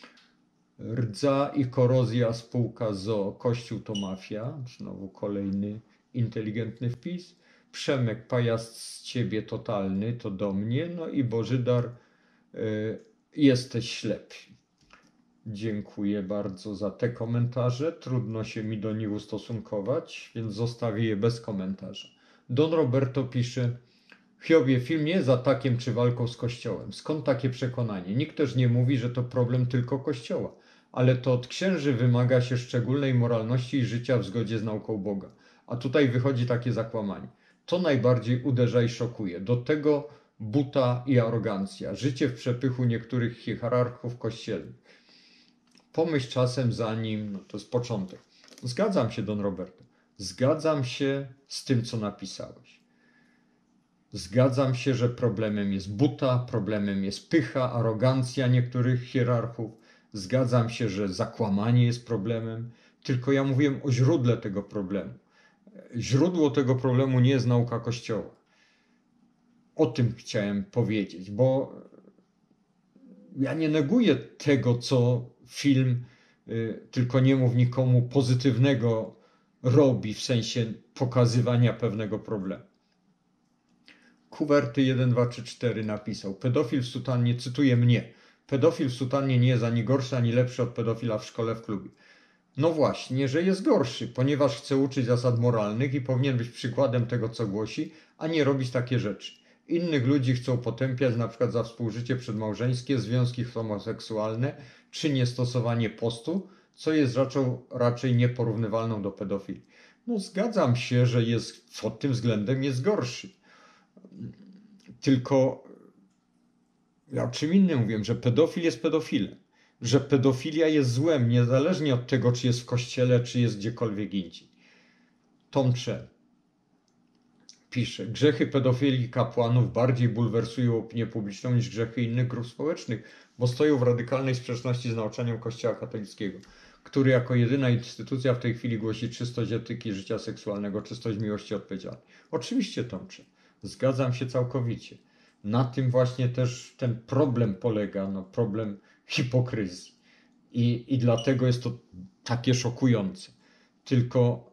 Rdza i korozja spółka z o o, Kościół to mafia. Znowu kolejny inteligentny wpis. Przemek, pajazd z ciebie totalny, to do mnie. No i Bożydar, y, jesteś ślepy. Dziękuję bardzo za te komentarze. Trudno się mi do nich ustosunkować, więc zostawię je bez komentarza. Don Roberto pisze: Hiobie, film nie jest atakiem czy walką z Kościołem. Skąd takie przekonanie? Nikt też nie mówi, że to problem tylko Kościoła, ale to od księży wymaga się szczególnej moralności i życia w zgodzie z nauką Boga. A tutaj wychodzi takie zakłamanie. To najbardziej uderza i szokuje. Do tego buta i arogancja. Życie w przepychu niektórych hierarchów kościelnych. Pomyśl czasem zanim, no to jest początek. Zgadzam się, Don Roberto. Zgadzam się z tym, co napisałeś. Zgadzam się, że problemem jest buta, problemem jest pycha, arogancja niektórych hierarchów. Zgadzam się, że zakłamanie jest problemem. Tylko ja mówiłem o źródle tego problemu. Źródło tego problemu nie jest nauka Kościoła. O tym chciałem powiedzieć, bo ja nie neguję tego, co film y, tylko nie mów nikomu pozytywnego robi w sensie pokazywania pewnego problemu. Kuwerty jeden, dwa, trzy, cztery napisał: pedofil w sutannie, cytuję mnie, pedofil w sutannie nie jest ani gorszy, ani lepszy od pedofila w szkole, w klubie. No właśnie, że jest gorszy, ponieważ chce uczyć zasad moralnych i powinien być przykładem tego, co głosi, a nie robić takie rzeczy. Innych ludzi chcą potępiać na przykład za współżycie przedmałżeńskie, związki homoseksualne czy niestosowanie postu, co jest raczej, raczej nieporównywalną do pedofilii. No zgadzam się, że jest pod tym względem jest gorszy. Tylko ja o czym innym mówiłem, że pedofil jest pedofilem. Że pedofilia jest złem, niezależnie od tego, czy jest w kościele, czy jest gdziekolwiek indziej. Tomcze pisze: grzechy pedofilii kapłanów bardziej bulwersują opinię publiczną niż grzechy innych grup społecznych, bo stoją w radykalnej sprzeczności z nauczaniem Kościoła katolickiego, który jako jedyna instytucja w tej chwili głosi czystość etyki życia seksualnego, czystość miłości odpowiedzialnej. Oczywiście, Tomcze, zgadzam się całkowicie. Na tym właśnie też ten problem polega, no problem hipokryzji. I, i dlatego jest to takie szokujące. Tylko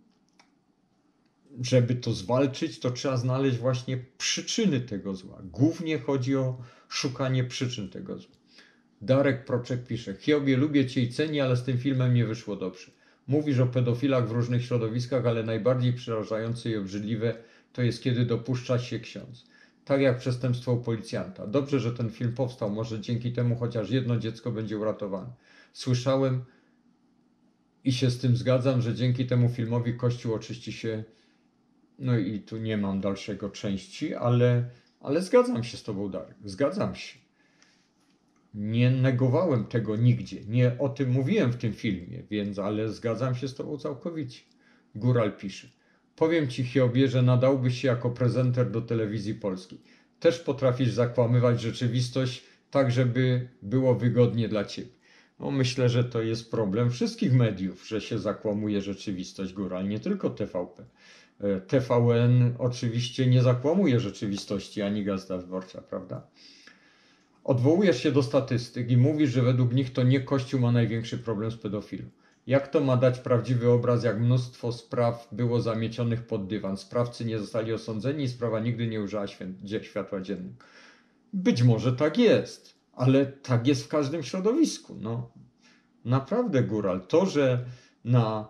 żeby to zwalczyć, to trzeba znaleźć właśnie przyczyny tego zła. Głównie chodzi o szukanie przyczyn tego zła. Darek Proczek pisze: Hiobie, lubię cię i cenię, ale z tym filmem nie wyszło dobrze. Mówisz o pedofilach w różnych środowiskach, ale najbardziej przerażające i obrzydliwe to jest, kiedy dopuszcza się ksiądz. Tak jak przestępstwo u policjanta. Dobrze, że ten film powstał. Może dzięki temu chociaż jedno dziecko będzie uratowane. Słyszałem i się z tym zgadzam, że dzięki temu filmowi Kościół oczyści się. No i tu nie mam dalszego części, ale, ale zgadzam się z tobą, Darek. Zgadzam się. Nie negowałem tego nigdzie. Nie o tym mówiłem w tym filmie, więc ale zgadzam się z tobą całkowicie. Góral pisze: powiem ci, Hiobie, że nadałbyś się jako prezenter do telewizji polskiej. Też potrafisz zakłamywać rzeczywistość tak, żeby było wygodnie dla ciebie. No myślę, że to jest problem wszystkich mediów, że się zakłamuje rzeczywistość, Góral, nie tylko T V P. T V N oczywiście nie zakłamuje rzeczywistości, ani Gazeta Wyborcza, prawda? Odwołujesz się do statystyk i mówisz, że według nich to nie Kościół ma największy problem z pedofilą. Jak to ma dać prawdziwy obraz, jak mnóstwo spraw było zamiecionych pod dywan, sprawcy nie zostali osądzeni i sprawa nigdy nie ujrzała światła dziennego? Być może tak jest, ale tak jest w każdym środowisku. No, naprawdę, Góral, to, że na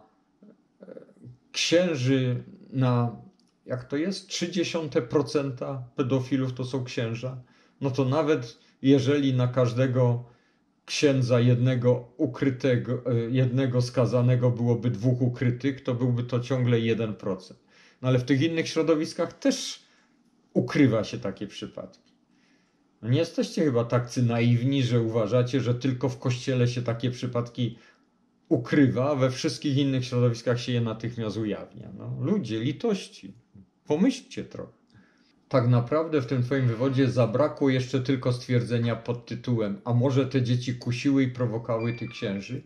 księży, na jak to jest, trzydzieści procent pedofilów to są księża, no to nawet jeżeli na każdego księdza jednego ukrytego, jednego skazanego byłoby dwóch ukrytych, to byłby to ciągle jeden procent. No ale w tych innych środowiskach też ukrywa się takie przypadki. No nie jesteście chyba tacy naiwni, że uważacie, że tylko w kościele się takie przypadki ukrywa, a we wszystkich innych środowiskach się je natychmiast ujawnia. No, ludzie, litości, pomyślcie trochę. Tak naprawdę w tym twoim wywodzie zabrakło jeszcze tylko stwierdzenia pod tytułem: a może te dzieci kusiły i prowokały tych księży?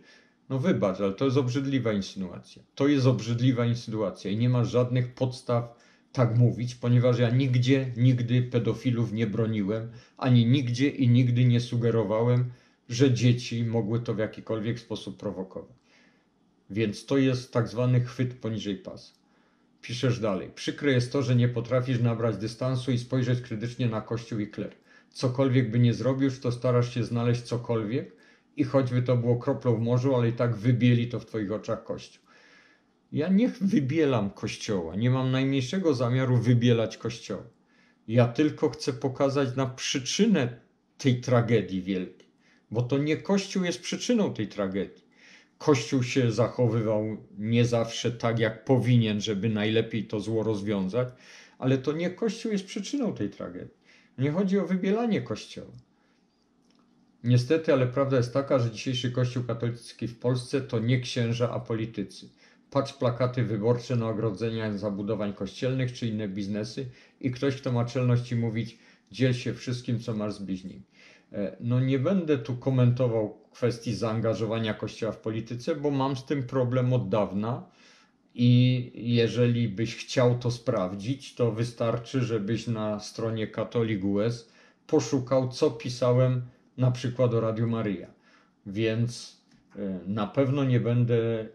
No wybacz, ale to jest obrzydliwa insynuacja. To jest obrzydliwa insynuacja i nie ma żadnych podstaw tak mówić, ponieważ ja nigdzie, nigdy pedofilów nie broniłem, ani nigdzie i nigdy nie sugerowałem, że dzieci mogły to w jakikolwiek sposób prowokować. Więc to jest tak zwany chwyt poniżej pasa. Piszesz dalej. Przykre jest to, że nie potrafisz nabrać dystansu i spojrzeć krytycznie na Kościół i kler. Cokolwiek by nie zrobił, to starasz się znaleźć cokolwiek i choćby to było kroplą w morzu, ale i tak wybieli to w twoich oczach Kościół. Ja nie wybielam Kościoła. Nie mam najmniejszego zamiaru wybielać Kościoła. Ja tylko chcę pokazać na przyczynę tej tragedii wielkiej. Bo to nie Kościół jest przyczyną tej tragedii. Kościół się zachowywał nie zawsze tak, jak powinien, żeby najlepiej to zło rozwiązać, ale to nie Kościół jest przyczyną tej tragedii. Nie chodzi o wybielanie Kościoła. Niestety, ale prawda jest taka, że dzisiejszy Kościół katolicki w Polsce to nie księża, a politycy. Patrz plakaty wyborcze na ogrodzeniach zabudowań kościelnych czy inne biznesy i ktoś, kto ma czelność ci mówić, dziel się wszystkim, co masz z bliźnimi. No nie będę tu komentował kwestii zaangażowania Kościoła w polityce, bo mam z tym problem od dawna i jeżeli byś chciał to sprawdzić, to wystarczy, żebyś na stronie Catholic U S poszukał, co pisałem na przykład o Radiu Maryja. Więc na pewno nie będę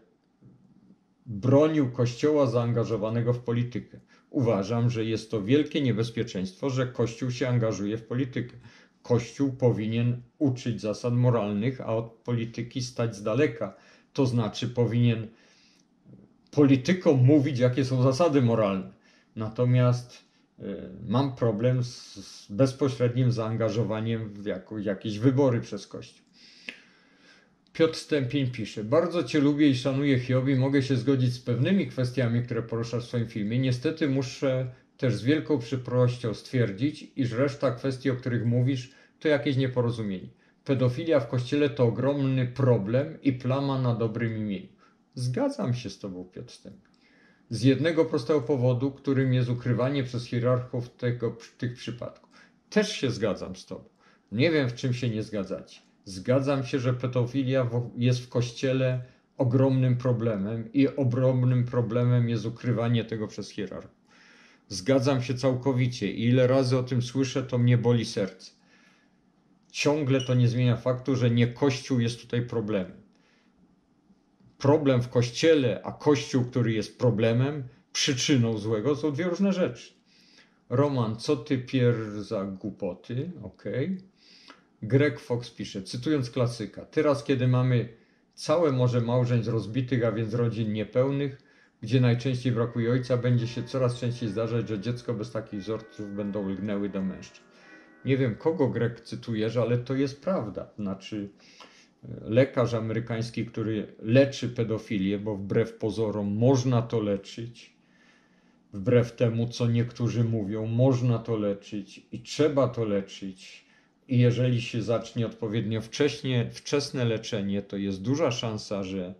bronił Kościoła zaangażowanego w politykę. Uważam, że jest to wielkie niebezpieczeństwo, że Kościół się angażuje w politykę. Kościół powinien uczyć zasad moralnych, a od polityki stać z daleka. To znaczy powinien politykom mówić, jakie są zasady moralne. Natomiast y, mam problem z, z bezpośrednim zaangażowaniem w jako, jakieś wybory przez Kościół. Piotr Stępień pisze: bardzo Cię lubię i szanuję, Hiob, i mogę się zgodzić z pewnymi kwestiami, które poruszasz w swoim filmie. Niestety muszę też z wielką przykrością stwierdzić, iż reszta kwestii, o których mówisz, to jakieś nieporozumienie. Pedofilia w Kościele to ogromny problem i plama na dobrym imieniu. Zgadzam się z Tobą, Piotr Stępień. Z jednego prostego powodu, którym jest ukrywanie przez hierarchów tego, tych przypadków. Też się zgadzam z Tobą. Nie wiem, w czym się nie zgadzacie. Zgadzam się, że pedofilia jest w Kościele ogromnym problemem i ogromnym problemem jest ukrywanie tego przez hierarchów. Zgadzam się całkowicie i ile razy o tym słyszę, to mnie boli serce. Ciągle to nie zmienia faktu, że nie Kościół jest tutaj problemem. Problem w Kościele, a Kościół, który jest problemem, przyczyną złego, są dwie różne rzeczy. Roman, co ty pier za głupoty? Okej. Okay. Greg Fox pisze, cytując klasyka: teraz, kiedy mamy całe morze małżeństw rozbitych, a więc rodzin niepełnych, gdzie najczęściej brakuje ojca, będzie się coraz częściej zdarzać, że dziecko bez takich wzorców będą lgnęły do mężczyzn. Nie wiem, kogo Greg cytujesz, ale to jest prawda. Znaczy, lekarz amerykański, który leczy pedofilię, bo wbrew pozorom można to leczyć, wbrew temu, co niektórzy mówią, można to leczyć i trzeba to leczyć. I jeżeli się zacznie odpowiednio wcześnie, wczesne leczenie, to jest duża szansa, że,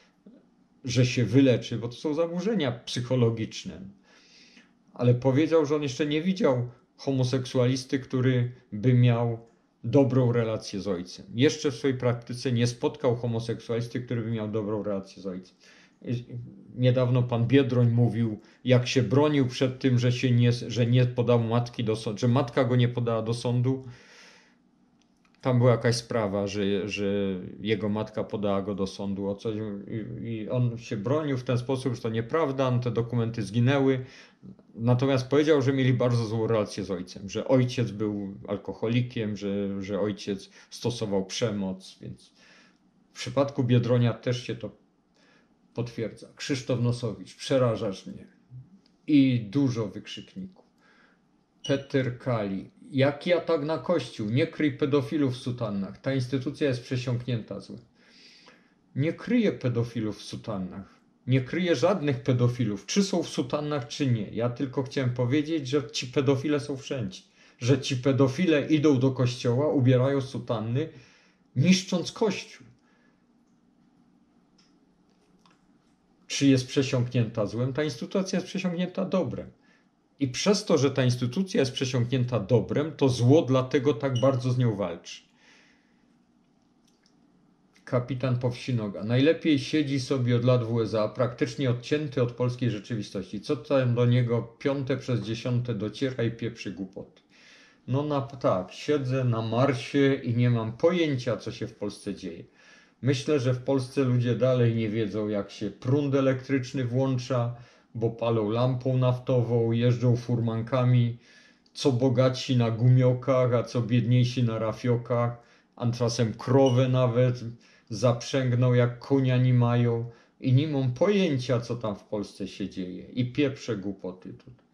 że się wyleczy, bo to są zaburzenia psychologiczne. Ale powiedział, że on jeszcze nie widział homoseksualisty, który by miał dobrą relację z ojcem. Jeszcze w swojej praktyce nie spotkał homoseksualisty, który by miał dobrą relację z ojcem. Niedawno pan Biedroń mówił, jak się bronił przed tym, że, się nie, że nie podał matki do sądu, że matka go nie podała do sądu. Tam była jakaś sprawa, że, że jego matka podała go do sądu o coś i, i on się bronił w ten sposób, że to nieprawda, no te dokumenty zginęły. Natomiast powiedział, że mieli bardzo złą relację z ojcem, że ojciec był alkoholikiem, że, że ojciec stosował przemoc, więc w przypadku Biedronia też się to potwierdza. Krzysztof Nosowicz, przerażasz mnie. I dużo wykrzykników. Peter Kali. Jaki atak na Kościół? Nie kryj pedofilów w sutannach. Ta instytucja jest przesiąknięta złem. Nie kryje pedofilów w sutannach. Nie kryje żadnych pedofilów. Czy są w sutannach, czy nie. Ja tylko chciałem powiedzieć, że ci pedofile są wszędzie. Że ci pedofile idą do kościoła, ubierają sutanny, niszcząc Kościół. Czy jest przesiąknięta złem? Ta instytucja jest przesiąknięta dobrem. I przez to, że ta instytucja jest przesiąknięta dobrem, to zło dlatego tak bardzo z nią walczy. kapitan Powsinoga. Najlepiej siedzi sobie od lat w U S A, praktycznie odcięty od polskiej rzeczywistości. Co tam do niego piąte przez dziesiąte dociera i pieprzy głupoty. No na, tak, siedzę na Marsie i nie mam pojęcia, co się w Polsce dzieje. Myślę, że w Polsce ludzie dalej nie wiedzą, jak się prąd elektryczny włącza, bo palą lampą naftową, jeżdżą furmankami, co bogatsi na gumiokach, a co biedniejsi na rafiokach, a czasem krowę nawet zaprzęgną, jak konia nie mają i nie mam pojęcia, co tam w Polsce się dzieje i pieprze głupoty tutaj.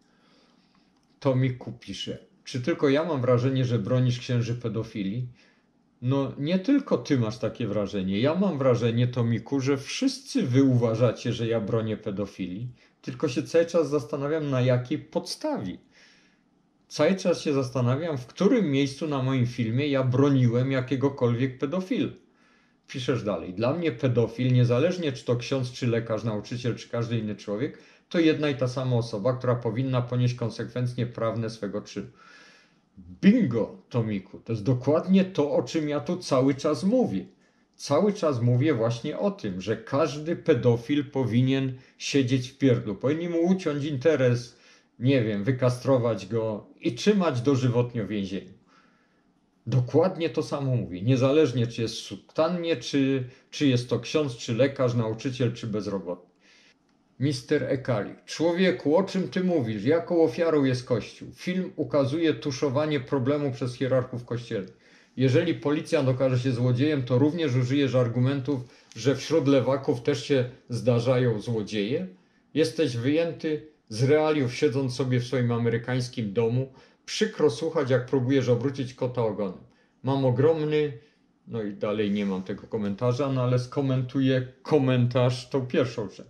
Tomiku pisze, czy tylko ja mam wrażenie, że bronisz księży pedofili? No nie tylko ty masz takie wrażenie. Ja mam wrażenie, Tomiku, że wszyscy wy uważacie, że ja bronię pedofilii, tylko się cały czas zastanawiam, na jakiej podstawie. Cały czas się zastanawiam, w którym miejscu na moim filmie ja broniłem jakiegokolwiek pedofila. Piszesz dalej. Dla mnie pedofil, niezależnie czy to ksiądz, czy lekarz, nauczyciel, czy każdy inny człowiek, to jedna i ta sama osoba, która powinna ponieść konsekwencje prawne swego czynu. Bingo, Tomiku, to jest dokładnie to, o czym ja tu cały czas mówię. Cały czas mówię właśnie o tym, że każdy pedofil powinien siedzieć w pierdlu. Powinni mu uciąć interes, nie wiem, wykastrować go i trzymać dożywotnio w więzieniu. Dokładnie to samo mówię. Niezależnie, czy jest w sutannie, czy, czy jest to ksiądz, czy lekarz, nauczyciel, czy bezrobotny. mister Ekalik. Człowieku, o czym ty mówisz? Jaką ofiarą jest Kościół? Film ukazuje tuszowanie problemu przez hierarchów kościelnych. Jeżeli policjant okaże się złodziejem, to również użyjesz argumentów, że wśród lewaków też się zdarzają złodzieje? Jesteś wyjęty z realiów, siedząc sobie w swoim amerykańskim domu. Przykro słuchać, jak próbujesz obrócić kota ogonem. Mam ogromny... No i dalej nie mam tego komentarza, no ale skomentuję komentarz tą pierwszą część.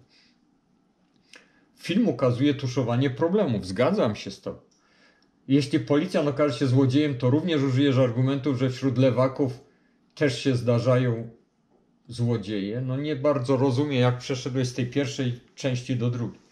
Film ukazuje tuszowanie problemów. Zgadzam się z tobą. Jeśli policjant okaże się złodziejem, to również użyjesz argumentów, że wśród lewaków też się zdarzają złodzieje. No nie bardzo rozumiem, jak przeszedłeś z tej pierwszej części do drugiej.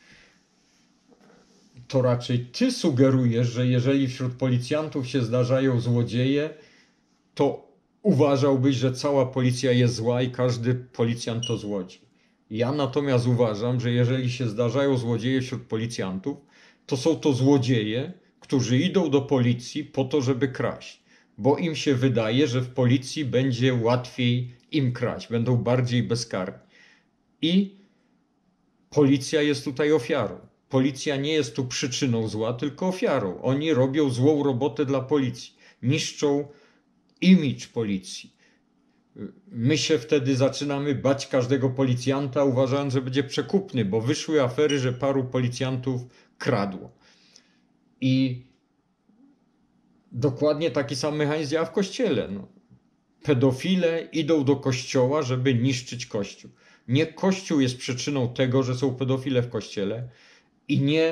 To raczej ty sugerujesz, że jeżeli wśród policjantów się zdarzają złodzieje, to uważałbyś, że cała policja jest zła i każdy policjant to złodziej. Ja natomiast uważam, że jeżeli się zdarzają złodzieje wśród policjantów, to są to złodzieje, którzy idą do policji po to, żeby kraść. Bo im się wydaje, że w policji będzie łatwiej im kraść, będą bardziej bezkarni. I policja jest tutaj ofiarą. Policja nie jest tu przyczyną zła, tylko ofiarą. Oni robią złą robotę dla policji. Niszczą imidż policji. My się wtedy zaczynamy bać każdego policjanta, uważając, że będzie przekupny, bo wyszły afery, że paru policjantów kradło. I dokładnie taki sam mechanizm działa w kościele. No. Pedofile idą do kościoła, żeby niszczyć kościół. Nie kościół jest przyczyną tego, że są pedofile w kościele i nie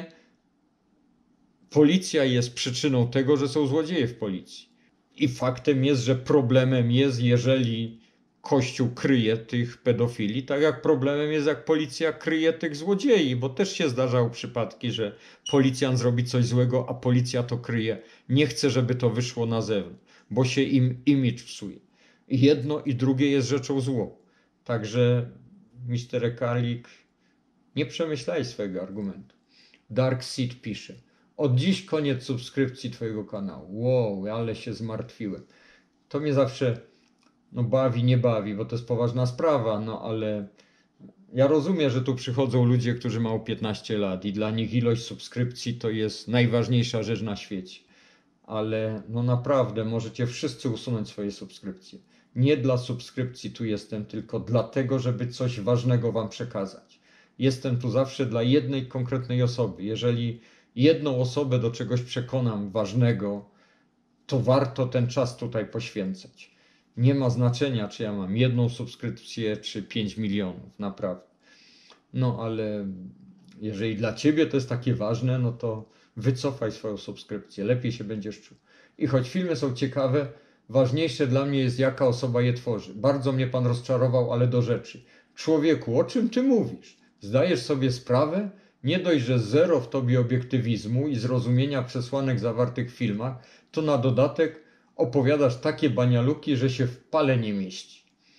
policja jest przyczyną tego, że są złodzieje w policji. I faktem jest, że problemem jest, jeżeli Kościół kryje tych pedofili, tak jak problemem jest, jak policja kryje tych złodziei, bo też się zdarzały przypadki, że policjant zrobi coś złego, a policja to kryje. Nie chce, żeby to wyszło na zewnątrz, bo się im imidż psuje. I jedno i drugie jest rzeczą złą. Także mister Ekalik, nie przemyślaj swojego argumentu. Dark Seed pisze. Od dziś koniec subskrypcji twojego kanału. Wow, ale się zmartwiłem. To mnie zawsze no bawi, nie bawi, bo to jest poważna sprawa, no ale ja rozumiem, że tu przychodzą ludzie, którzy mają piętnaście lat i dla nich ilość subskrypcji to jest najważniejsza rzecz na świecie. Ale no naprawdę możecie wszyscy usunąć swoje subskrypcje. Nie dla subskrypcji tu jestem, tylko dlatego, żeby coś ważnego wam przekazać. Jestem tu zawsze dla jednej konkretnej osoby. Jeżeli jedną osobę do czegoś przekonam ważnego, to warto ten czas tutaj poświęcać. Nie ma znaczenia, czy ja mam jedną subskrypcję, czy pięć milionów, naprawdę. No ale jeżeli dla ciebie to jest takie ważne, no to wycofaj swoją subskrypcję, lepiej się będziesz czuł. I choć filmy są ciekawe, ważniejsze dla mnie jest, jaka osoba je tworzy. Bardzo mnie pan rozczarował, ale do rzeczy. Człowieku, o czym ty mówisz? Zdajesz sobie sprawę? Nie dość, że zero w tobie obiektywizmu i zrozumienia przesłanek zawartych w filmach, to na dodatek opowiadasz takie banialuki, że się w pale nie mieści.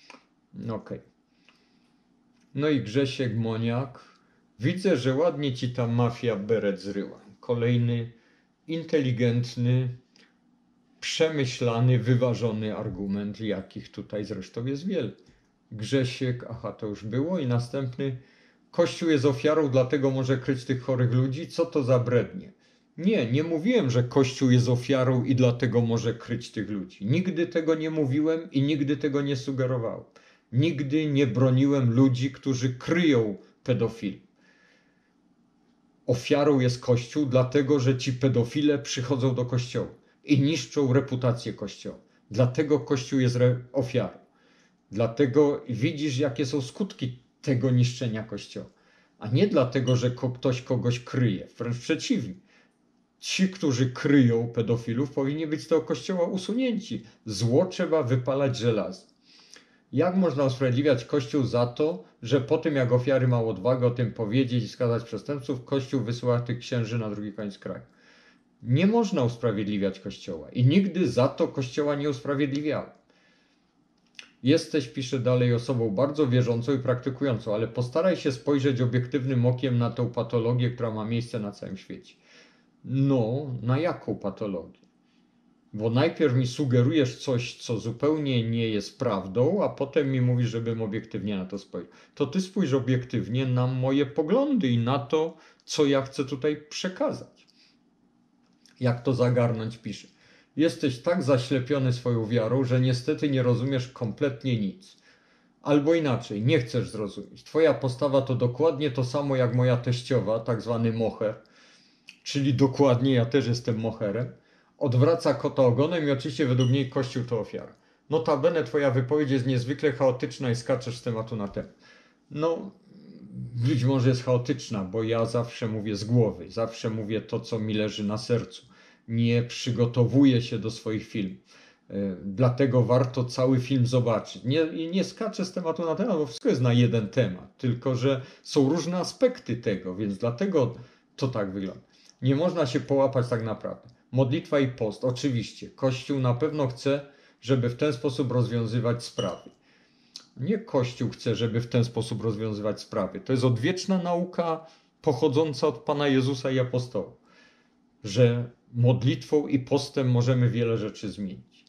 Okej. Okay. No i Grzesiek Moniak. Widzę, że ładnie ci ta mafia beret zryła. Kolejny inteligentny, przemyślany, wyważony argument, jakich tutaj zresztą jest wiele. Grzesiek, aha, to już było. I następny. Kościół jest ofiarą, dlatego może kryć tych chorych ludzi. Co to za brednie? Nie, nie mówiłem, że Kościół jest ofiarą i dlatego może kryć tych ludzi. Nigdy tego nie mówiłem i nigdy tego nie sugerowałem. Nigdy nie broniłem ludzi, którzy kryją pedofili. Ofiarą jest Kościół, dlatego że ci pedofile przychodzą do Kościoła i niszczą reputację Kościoła. Dlatego Kościół jest ofiarą. Dlatego widzisz, jakie są skutki tego niszczenia Kościoła. A nie dlatego, że ktoś kogoś kryje. Wręcz przeciwnie. Ci, którzy kryją pedofilów, powinni być z tego Kościoła usunięci. Zło trzeba wypalać żelazem. Jak można usprawiedliwiać Kościół za to, że po tym, jak ofiary ma odwagę o tym powiedzieć i skazać przestępców, Kościół wysyła tych księży na drugi koniec kraju? Nie można usprawiedliwiać Kościoła i nigdy za to Kościoła nie usprawiedliwiałem. Jesteś, pisze dalej, osobą bardzo wierzącą i praktykującą, ale postaraj się spojrzeć obiektywnym okiem na tę patologię, która ma miejsce na całym świecie. No, na jaką patologię? Bo najpierw mi sugerujesz coś, co zupełnie nie jest prawdą, a potem mi mówisz, żebym obiektywnie na to spojrzał. To ty spójrz obiektywnie na moje poglądy i na to, co ja chcę tutaj przekazać. Jak to zagarnąć, pisze. Jesteś tak zaślepiony swoją wiarą, że niestety nie rozumiesz kompletnie nic. Albo inaczej, nie chcesz zrozumieć. Twoja postawa to dokładnie to samo jak moja teściowa, tak zwany moher, czyli dokładnie, ja też jestem moherem, odwraca kota ogonem i oczywiście według niej Kościół to ofiara. Notabene twoja wypowiedź jest niezwykle chaotyczna i skaczesz z tematu na temat. No, być może jest chaotyczna, bo ja zawsze mówię z głowy, zawsze mówię to, co mi leży na sercu. Nie przygotowuję się do swoich filmów. Dlatego warto cały film zobaczyć. Nie, nie skaczę z tematu na temat, bo wszystko jest na jeden temat, tylko że są różne aspekty tego, więc dlatego to tak wygląda. Nie można się połapać tak naprawdę. Modlitwa i post, oczywiście. Kościół na pewno chce, żeby w ten sposób rozwiązywać sprawy. Nie Kościół chce, żeby w ten sposób rozwiązywać sprawy. To jest odwieczna nauka pochodząca od Pana Jezusa i apostołów, że modlitwą i postem możemy wiele rzeczy zmienić.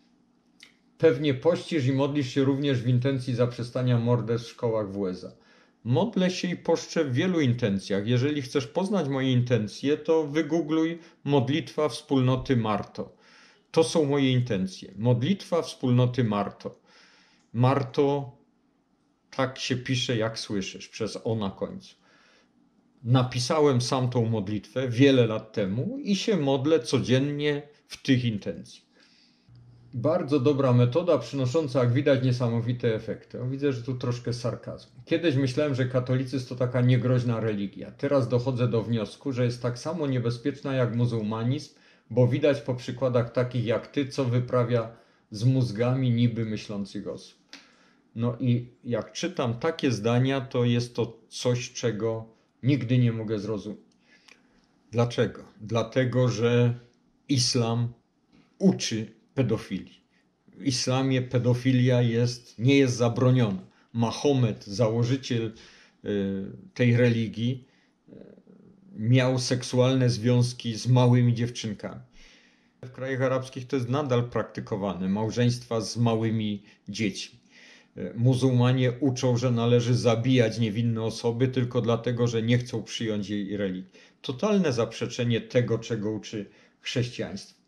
Pewnie pościsz i modlisz się również w intencji zaprzestania morderstw w szkołach w U S A. Modlę się i poszczę w wielu intencjach. Jeżeli chcesz poznać moje intencje, to wygoogluj modlitwa wspólnoty Marto. To są moje intencje. Modlitwa wspólnoty Marto. Marto, tak się pisze, jak słyszysz, przez o na końcu. Napisałem sam tą modlitwę wiele lat temu i się modlę codziennie w tych intencjach. Bardzo dobra metoda, przynosząca, jak widać, niesamowite efekty. O, widzę, że tu troszkę sarkazmu. Kiedyś myślałem, że katolicyzm to taka niegroźna religia. Teraz dochodzę do wniosku, że jest tak samo niebezpieczna jak muzułmanizm, bo widać po przykładach takich jak ty, co wyprawia z mózgami niby myślących osób. No i jak czytam takie zdania, to jest to coś, czego nigdy nie mogę zrozumieć. Dlaczego? Dlatego, że islam uczy pedofilii. W islamie pedofilia jest, nie jest zabroniona. Mahomet, założyciel tej religii, miał seksualne związki z małymi dziewczynkami. W krajach arabskich to jest nadal praktykowane, małżeństwa z małymi dziećmi. Muzułmanie uczą, że należy zabijać niewinne osoby tylko dlatego, że nie chcą przyjąć jej religii. Totalne zaprzeczenie tego, czego uczy chrześcijaństwo.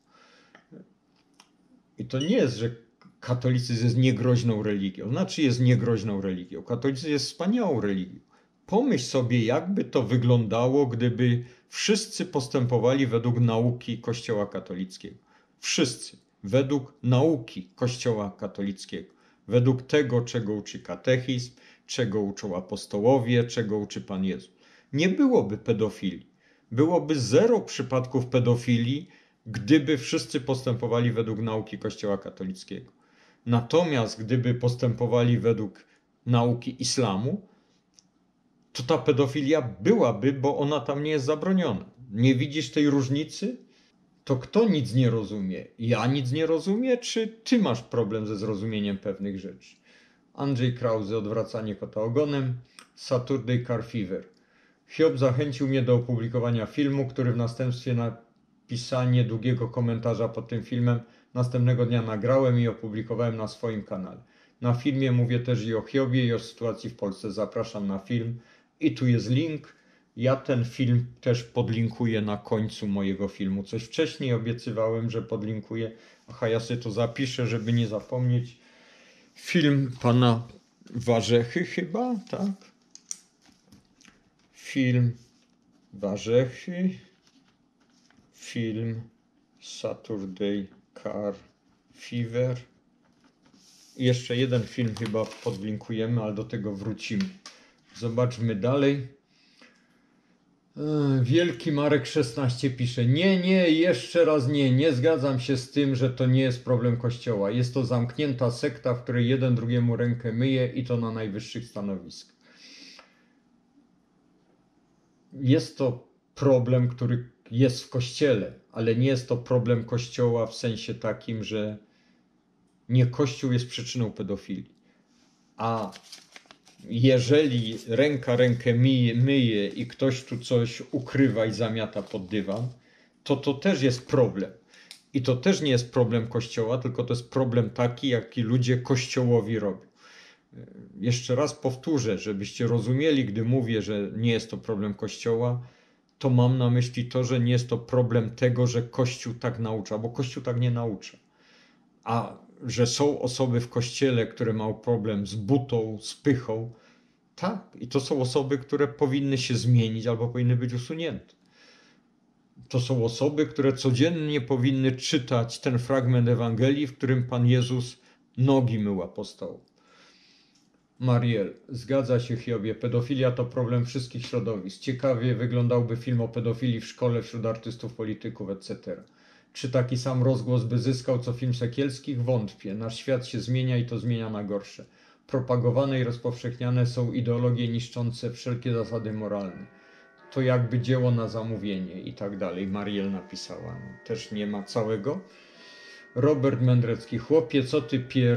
I to nie jest, że katolicyzm jest niegroźną religią. Znaczy jest niegroźną religią. Katolicyzm jest wspaniałą religią. Pomyśl sobie, jakby to wyglądało, gdyby wszyscy postępowali według nauki Kościoła katolickiego. Wszyscy. Według nauki Kościoła katolickiego. Według tego, czego uczy katechizm, czego uczą apostołowie, czego uczy Pan Jezus. Nie byłoby pedofilii. Byłoby zero przypadków pedofilii, gdyby wszyscy postępowali według nauki Kościoła katolickiego. Natomiast gdyby postępowali według nauki islamu, to ta pedofilia byłaby, bo ona tam nie jest zabroniona. Nie widzisz tej różnicy? To kto nic nie rozumie? Ja nic nie rozumiem, czy ty masz problem ze zrozumieniem pewnych rzeczy? Andrzej Krause, Odwracanie kota ogonem. Saturday Car Fever. Hiob zachęcił mnie do opublikowania filmu, który w następstwie napisanie długiego komentarza pod tym filmem następnego dnia nagrałem i opublikowałem na swoim kanale. Na filmie mówię też i o Hiobie, i o sytuacji w Polsce. Zapraszam na film i tu jest link. Ja ten film też podlinkuję na końcu mojego filmu. Coś wcześniej obiecywałem, że podlinkuję. Aha, ja sobie to zapiszę, żeby nie zapomnieć. Film pana Warzechy chyba, tak? Film Warzechy. Film Saturday Car Fever. I jeszcze jeden film chyba podlinkujemy, ale do tego wrócimy. Zobaczmy dalej. Wielki Marek szesnaście pisze: nie, nie, jeszcze raz nie, nie zgadzam się z tym, że to nie jest problem Kościoła. Jest to zamknięta sekta, w której jeden drugiemu rękę myje i to na najwyższych stanowiskach. Jest to problem, który jest w Kościele, ale nie jest to problem Kościoła w sensie takim, że nie Kościół jest przyczyną pedofilii. A jeżeli ręka rękę myje, myje i ktoś tu coś ukrywa i zamiata pod dywan, to to też jest problem. I to też nie jest problem Kościoła, tylko to jest problem taki, jaki ludzie Kościołowi robią. Jeszcze raz powtórzę, żebyście rozumieli, gdy mówię, że nie jest to problem Kościoła, to mam na myśli to, że nie jest to problem tego, że Kościół tak naucza, bo Kościół tak nie naucza. A że są osoby w Kościele, które mają problem z butą, z pychą, tak, i to są osoby, które powinny się zmienić albo powinny być usunięte. To są osoby, które codziennie powinny czytać ten fragment Ewangelii, w którym Pan Jezus nogi mył apostołom. Mariel, zgadza się Hiobie, pedofilia to problem wszystkich środowisk. Ciekawie wyglądałby film o pedofilii w szkole wśród artystów, polityków, et cetera. Czy taki sam rozgłos by zyskał co film Sekielskich? Wątpię. Nasz świat się zmienia i to zmienia na gorsze. Propagowane i rozpowszechniane są ideologie niszczące wszelkie zasady moralne. To jakby dzieło na zamówienie i tak dalej. Mariel napisała. No, też nie ma całego. Robert Mędrecki. Chłopie, co ty pier...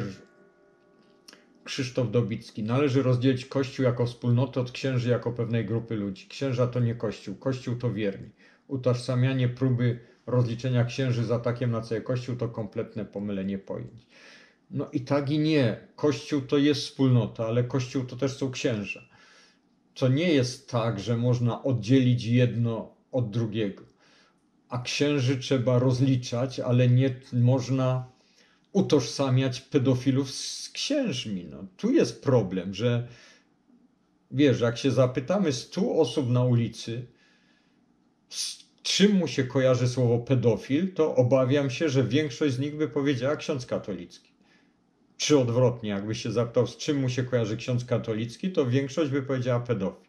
Krzysztof Dobicki. Należy rozdzielić Kościół jako wspólnotę od księży jako pewnej grupy ludzi. Księża to nie Kościół. Kościół to wierni. Utożsamianie próby rozliczenia księży z atakiem na cały Kościół to kompletne pomylenie pojęć. No i tak i nie. Kościół to jest wspólnota, ale Kościół to też są księża. To nie jest tak, że można oddzielić jedno od drugiego. A księży trzeba rozliczać, ale nie można utożsamiać pedofilów z księżmi. No, tu jest problem, że wiesz, jak się zapytamy stu osób na ulicy, z czym mu się kojarzy słowo pedofil, to obawiam się, że większość z nich by powiedziała ksiądz katolicki. Czy odwrotnie, jakby się zapytał, z czym mu się kojarzy ksiądz katolicki, to większość by powiedziała pedofil.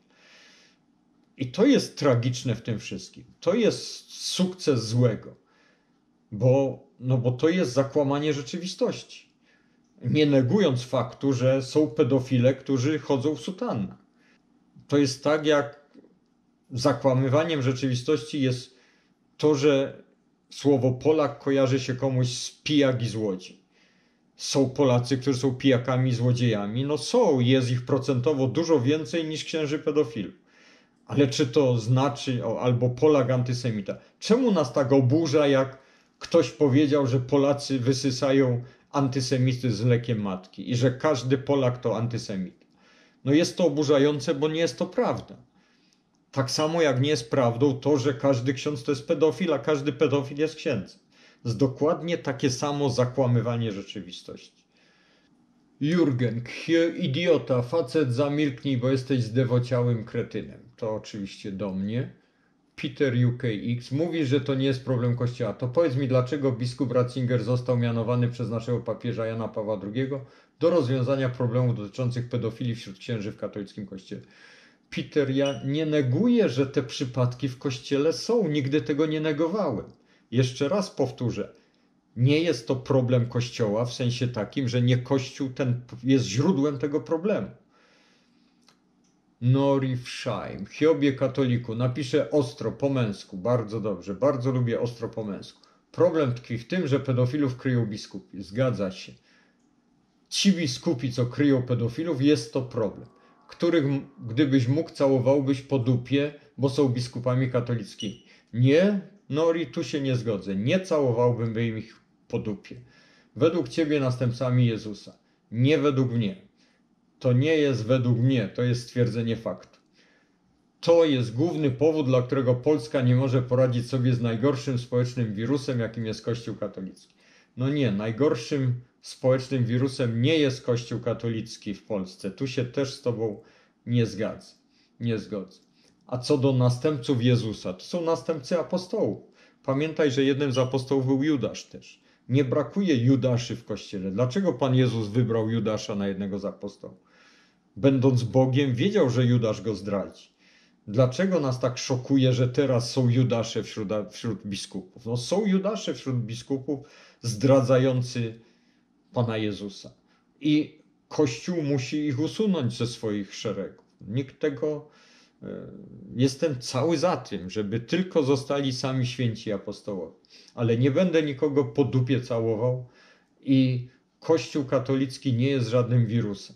I to jest tragiczne w tym wszystkim. To jest sukces złego, bo, no bo to jest zakłamanie rzeczywistości. Nie negując faktu, że są pedofile, którzy chodzą w sutannach. To jest tak, jak zakłamywaniem rzeczywistości jest to, że słowo Polak kojarzy się komuś z pijak i złodziej. Są Polacy, którzy są pijakami i złodziejami. No są, jest ich procentowo dużo więcej niż księży pedofilów. Ale czy to znaczy, o, albo Polak antysemita? Czemu nas tak oburza, jak ktoś powiedział, że Polacy wysysają antysemityzm z mlekiem matki i że każdy Polak to antysemita? No jest to oburzające, bo nie jest to prawda. Tak samo jak nie jest prawdą to, że każdy ksiądz to jest pedofil, a każdy pedofil jest księdzem. Jest dokładnie takie samo zakłamywanie rzeczywistości. Jurgen, idiota, facet, zamilknij, bo jesteś zdewociałym kretynem. To oczywiście do mnie. Peter U K X mówi, że to nie jest problem Kościoła. To powiedz mi, dlaczego biskup Ratzinger został mianowany przez naszego papieża Jana Pawła drugiego do rozwiązania problemów dotyczących pedofilii wśród księży w katolickim kościele. Peter, ja nie neguję, że te przypadki w kościele są. Nigdy tego nie negowałem. Jeszcze raz powtórzę. Nie jest to problem Kościoła w sensie takim, że nie Kościół ten jest źródłem tego problemu. Norifsheim. Hiobie katoliku. Napiszę ostro, po męsku. Bardzo dobrze. Bardzo lubię ostro po męsku. Problem tkwi w tym, że pedofilów kryją biskupi. Zgadza się. ci biskupi, co kryją pedofilów, jest to problem, których gdybyś mógł, całowałbyś po dupie, bo są biskupami katolickimi. Nie, Nori, tu się nie zgodzę. Nie całowałbym im ich po dupie. Według ciebie następcami Jezusa. Nie według mnie. To nie jest według mnie, to jest stwierdzenie faktu. To jest główny powód, dla którego Polska nie może poradzić sobie z najgorszym społecznym wirusem, jakim jest Kościół katolicki. No nie, najgorszym społecznym wirusem nie jest Kościół katolicki w Polsce. Tu się też z tobą nie zgadzam. Nie zgodzę. A co do następców Jezusa, to są następcy apostołów. Pamiętaj, że jednym z apostołów był Judasz też. Nie brakuje Judaszy w Kościele. Dlaczego Pan Jezus wybrał Judasza na jednego z apostołów? Będąc Bogiem, wiedział, że Judasz go zdradzi. Dlaczego nas tak szokuje, że teraz są Judasze wśród, wśród biskupów? No są Judasze wśród biskupów zdradzający Pana Jezusa. I Kościół musi ich usunąć ze swoich szeregów. Nikt tego... Jestem cały za tym, żeby tylko zostali sami święci apostołowie. Ale nie będę nikogo po dupie całował i Kościół katolicki nie jest żadnym wirusem.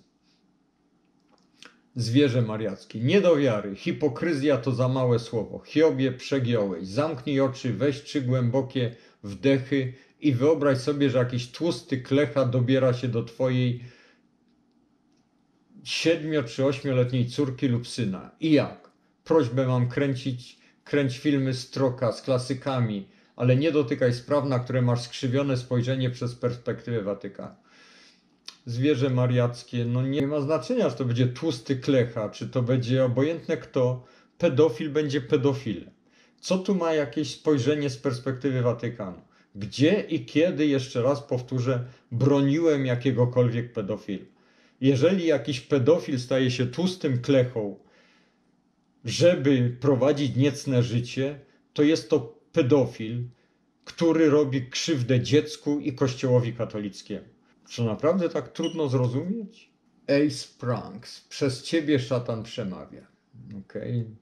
Zwierzę mariackie. Nie do wiary. Hipokryzja to za małe słowo. Hiobie, przegiąłeś. Zamknij oczy, weź trzy głębokie wdechy i wyobraź sobie, że jakiś tłusty klecha dobiera się do twojej siedmiu czy ośmioletniej córki lub syna. I jak? Prośbę mam kręcić, kręć filmy z troka, z klasykami, ale nie dotykaj spraw, na które masz skrzywione spojrzenie przez perspektywę Watykanu. Zwierzę mariackie, no nie ma znaczenia, czy to będzie tłusty klecha, czy to będzie obojętne kto, pedofil będzie pedofilem. Co tu ma jakieś spojrzenie z perspektywy Watykanu? Gdzie i kiedy, jeszcze raz powtórzę, broniłem jakiegokolwiek pedofila? Jeżeli jakiś pedofil staje się tłustym klechą, żeby prowadzić niecne życie, to jest to pedofil, który robi krzywdę dziecku i Kościołowi katolickiemu. Czy naprawdę tak trudno zrozumieć? Ace Pranks. Przez ciebie szatan przemawia. Okej. Okay.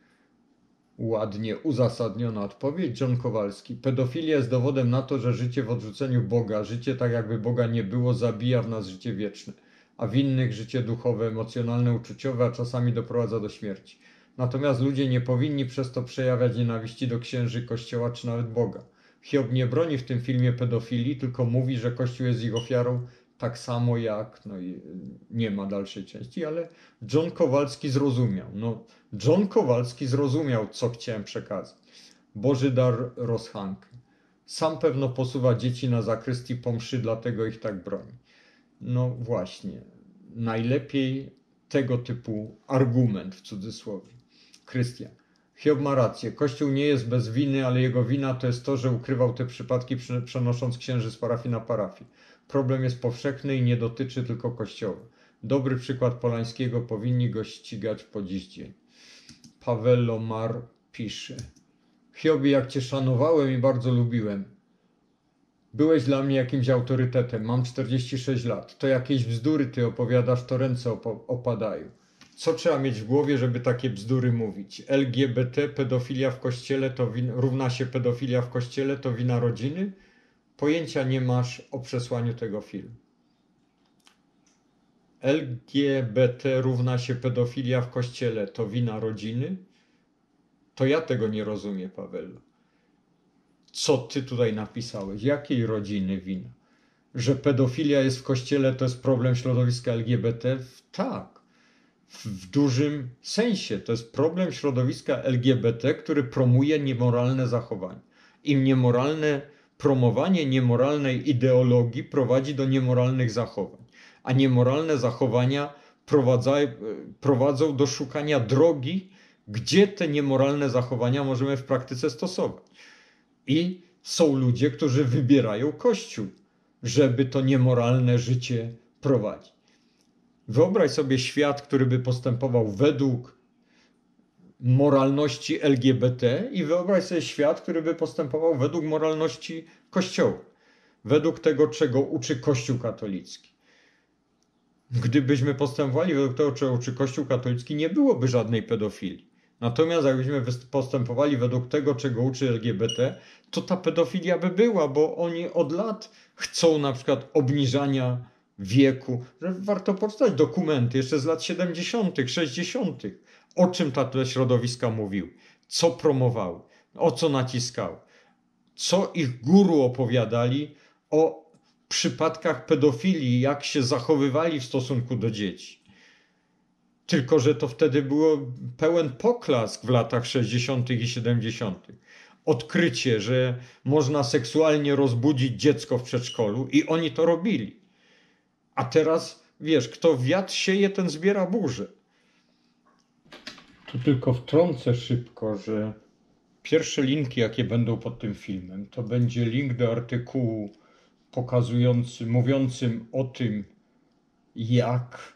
Ładnie uzasadniona odpowiedź. John Kowalski. Pedofilia jest dowodem na to, że życie w odrzuceniu Boga, życie tak jakby Boga nie było, zabija w nas życie wieczne, a w innych życie duchowe, emocjonalne, uczuciowe, a czasami doprowadza do śmierci. Natomiast ludzie nie powinni przez to przejawiać nienawiści do księży, Kościoła czy nawet Boga. Hiob nie broni w tym filmie pedofilii, tylko mówi, że Kościół jest ich ofiarą tak samo jak, no i nie ma dalszej części, ale John Kowalski zrozumiał. No, John Kowalski zrozumiał, co chciałem przekazać. Boży dar rozchanki. Sam pewno posuwa dzieci na zakrystii po mszy, dlatego ich tak broni. No właśnie, najlepiej tego typu argument w cudzysłowie. Krystian. Hiob ma rację. Kościół nie jest bez winy, ale jego wina to jest to, że ukrywał te przypadki, przenosząc księży z parafii na parafię. Problem jest powszechny i nie dotyczy tylko Kościoła. Dobry przykład Polańskiego, powinni go ścigać po dziś dzień. Paweł Mar pisze. Hiobie, jak cię szanowałem i bardzo lubiłem. Byłeś dla mnie jakimś autorytetem. Mam czterdzieści sześć lat. To jakieś bzdury ty opowiadasz, to ręce op- opadają. Co trzeba mieć w głowie, żeby takie bzdury mówić? L G B T, pedofilia w kościele to win- równa się pedofilia w kościele to wina rodziny? Pojęcia nie masz o przesłaniu tego filmu. L G B T równa się pedofilia w kościele to wina rodziny? To ja tego nie rozumiem, Paweł. Co ty tutaj napisałeś? Jakiej rodziny wina? Że pedofilia jest w kościele, to jest problem środowiska L G B T? Tak. W dużym sensie to jest problem środowiska L G B T, który promuje niemoralne zachowanie. I niemoralne promowanie niemoralnej ideologii prowadzi do niemoralnych zachowań. A niemoralne zachowania prowadza, prowadzą do szukania drogi, gdzie te niemoralne zachowania możemy w praktyce stosować. I są ludzie, którzy wybierają Kościół, żeby to niemoralne życie prowadzić. Wyobraź sobie świat, który by postępował według moralności L G B T i wyobraź sobie świat, który by postępował według moralności Kościoła. Według tego, czego uczy Kościół katolicki. Gdybyśmy postępowali według tego, czego uczy Kościół katolicki, nie byłoby żadnej pedofilii. Natomiast jakbyśmy postępowali według tego, czego uczy L G B T, to ta pedofilia by była, bo oni od lat chcą na przykład obniżania wieku, że warto poczytać dokumenty jeszcze z lat siedemdziesiątych, sześćdziesiątych. O czym te środowiska mówiły, co promowały, o co naciskały, co ich guru opowiadali o przypadkach pedofilii, jak się zachowywali w stosunku do dzieci. Tylko że to wtedy było pełen poklask w latach sześćdziesiątych i siedemdziesiątych. Odkrycie, że można seksualnie rozbudzić dziecko w przedszkolu i oni to robili. A teraz, wiesz, kto wiatr sieje, ten zbiera burzę. Tu tylko wtrącę szybko, że pierwsze linki, jakie będą pod tym filmem, to będzie link do artykułu pokazujący, mówiącym o tym, jak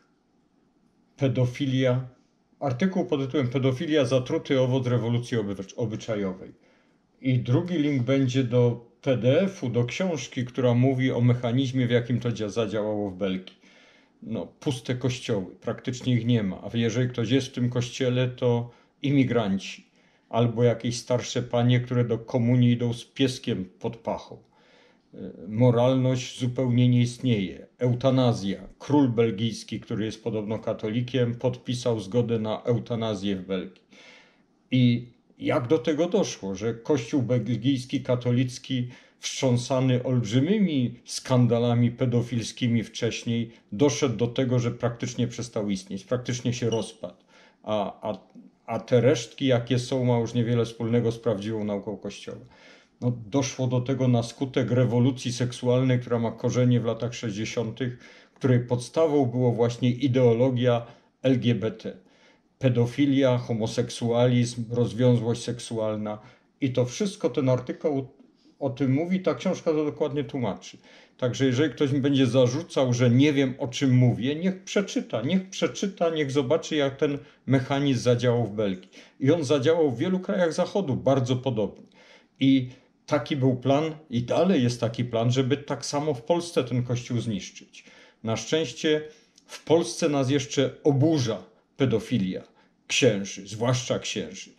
pedofilia, artykuł pod tytułem Pedofilia zatruty owoc rewolucji obyczajowej. I drugi link będzie do P D F u, do książki, która mówi o mechanizmie, w jakim to zadziałało w Belgii. No, puste kościoły, praktycznie ich nie ma. A jeżeli ktoś jest w tym kościele, to imigranci albo jakieś starsze panie, które do komunii idą z pieskiem pod pachą. Moralność zupełnie nie istnieje. Eutanazja. Król belgijski, który jest podobno katolikiem, podpisał zgodę na eutanazję w Belgii. I jak do tego doszło, że Kościół belgijski, katolicki, wstrząsany olbrzymimi skandalami pedofilskimi wcześniej, doszedł do tego, że praktycznie przestał istnieć, praktycznie się rozpadł. A, a, a te resztki, jakie są, ma już niewiele wspólnego z prawdziwą nauką Kościoła. No, doszło do tego na skutek rewolucji seksualnej, która ma korzenie w latach sześćdziesiątych, której podstawą było właśnie ideologia L G B T. Pedofilia, homoseksualizm, rozwiązłość seksualna. I to wszystko, ten artykuł o tym mówi, ta książka to dokładnie tłumaczy. Także jeżeli ktoś mi będzie zarzucał, że nie wiem, o czym mówię, niech przeczyta, niech przeczyta, niech zobaczy, jak ten mechanizm zadziałał w Belgii. I on zadziałał w wielu krajach Zachodu bardzo podobnie. I taki był plan i dalej jest taki plan, żeby tak samo w Polsce ten kościół zniszczyć. Na szczęście w Polsce nas jeszcze oburza pedofilia księży, zwłaszcza księży.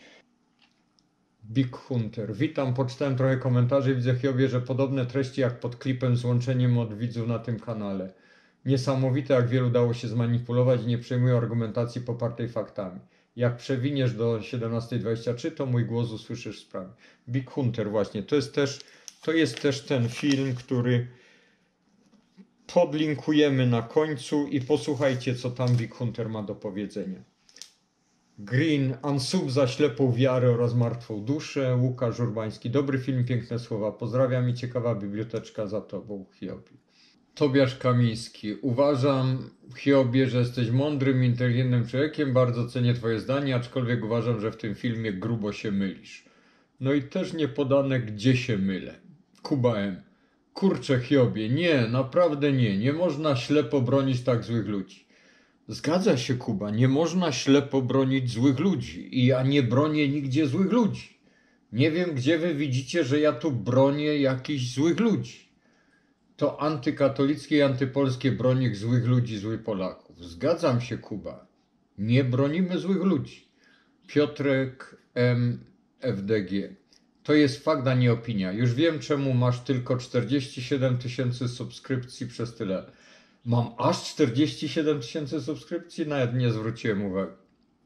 Big Hunter. Witam, poczytałem trochę komentarzy, widzę, Hiobie, że podobne treści jak pod klipem z łączeniem od widzów na tym kanale. Niesamowite, jak wielu dało się zmanipulować i nie przejmują argumentacji popartej faktami. Jak przewiniesz do siedemnastej dwadzieścia trzy, to mój głos usłyszysz w sprawie. Big Hunter właśnie, to jest też, to jest też ten film, który podlinkujemy na końcu i posłuchajcie, co tam Big Hunter ma do powiedzenia. Green, Unsub za ślepą wiarę oraz martwą duszę. Łukasz Urbański. Dobry film, piękne słowa. Pozdrawiam i ciekawa biblioteczka za tobą, Hiobie. Tobiasz Kamiński. Uważam, Hiobie, że jesteś mądrym, inteligentnym człowiekiem. Bardzo cenię twoje zdanie, aczkolwiek uważam, że w tym filmie grubo się mylisz. No i też nie podane, gdzie się mylę. Kuba M. Kurczę, Hiobie, nie, naprawdę nie. Nie można ślepo bronić tak złych ludzi. Zgadza się, Kuba, nie można ślepo bronić złych ludzi i ja nie bronię nigdzie złych ludzi. Nie wiem, gdzie wy widzicie, że ja tu bronię jakichś złych ludzi. To antykatolickie i antypolskie bronie złych ludzi, złych Polaków. Zgadzam się, Kuba. Nie bronimy złych ludzi. Piotrek M. F D G. To jest fakt, a nie opinia. Już wiem, czemu masz tylko czterdzieści siedem tysięcy subskrypcji przez tyle. Mam aż czterdzieści siedem tysięcy subskrypcji? Nawet nie zwróciłem uwagi.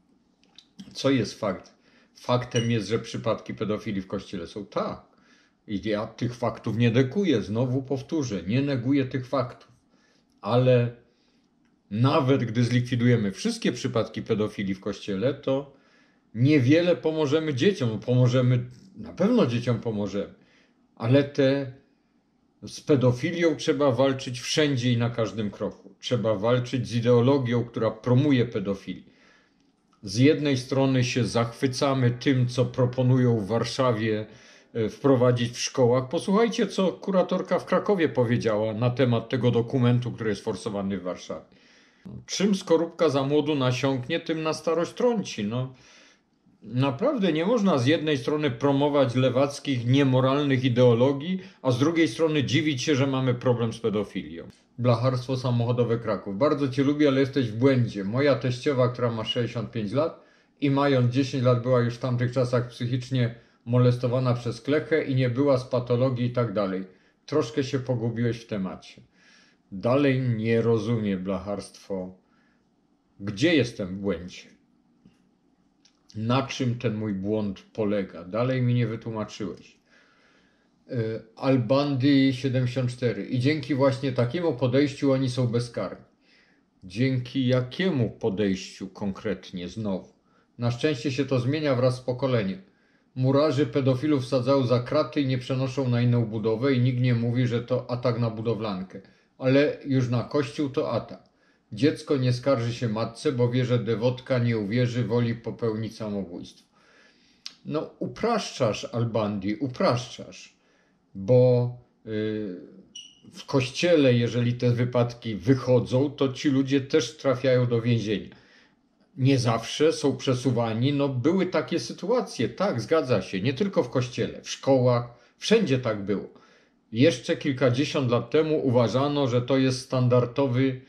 Co jest fakt? Faktem jest, że przypadki pedofilii w kościele są tak. I ja tych faktów nie neguję. Znowu powtórzę, nie neguję tych faktów. Ale nawet gdy zlikwidujemy wszystkie przypadki pedofilii w kościele, to niewiele pomożemy dzieciom. Pomożemy, na pewno dzieciom pomożemy. Ale te z pedofilią trzeba walczyć wszędzie i na każdym kroku. Trzeba walczyć z ideologią, która promuje pedofilię. Z jednej strony się zachwycamy tym, co proponują w Warszawie wprowadzić w szkołach. Posłuchajcie, co kuratorka w Krakowie powiedziała na temat tego dokumentu, który jest forsowany w Warszawie. Czym skorupka za młodu nasiąknie, tym na starość trąci. No, naprawdę nie można z jednej strony promować lewackich, niemoralnych ideologii, a z drugiej strony dziwić się, że mamy problem z pedofilią. Blacharstwo samochodowe Kraków. Bardzo cię lubię, ale jesteś w błędzie. Moja teściowa, która ma sześćdziesiąt pięć lat i mając dziesięć lat była już w tamtych czasach psychicznie molestowana przez klechę i nie była z patologii i tak dalej. Troszkę się pogubiłeś w temacie. Dalej nie rozumie blacharstwo, gdzie jestem w błędzie. Na czym ten mój błąd polega? Dalej mi nie wytłumaczyłeś. Albandi siedemdziesiąt cztery. I dzięki właśnie takiemu podejściu oni są bezkarni. Dzięki jakiemu podejściu konkretnie znowu? Na szczęście się to zmienia wraz z pokoleniem. Murarzy pedofilów sadzają za kraty i nie przenoszą na inną budowę i nikt nie mówi, że to atak na budowlankę. Ale już na kościół to atak. Dziecko nie skarży się matce, bo wie, że dewotka nie uwierzy, woli popełnić samobójstwo. No upraszczasz, Albandi, upraszczasz, bo yy, w kościele, jeżeli te wypadki wychodzą, to ci ludzie też trafiają do więzienia. Nie zawsze są przesuwani, no były takie sytuacje, tak, zgadza się, nie tylko w kościele, w szkołach, wszędzie tak było. Jeszcze kilkadziesiąt lat temu uważano, że to jest standardowy,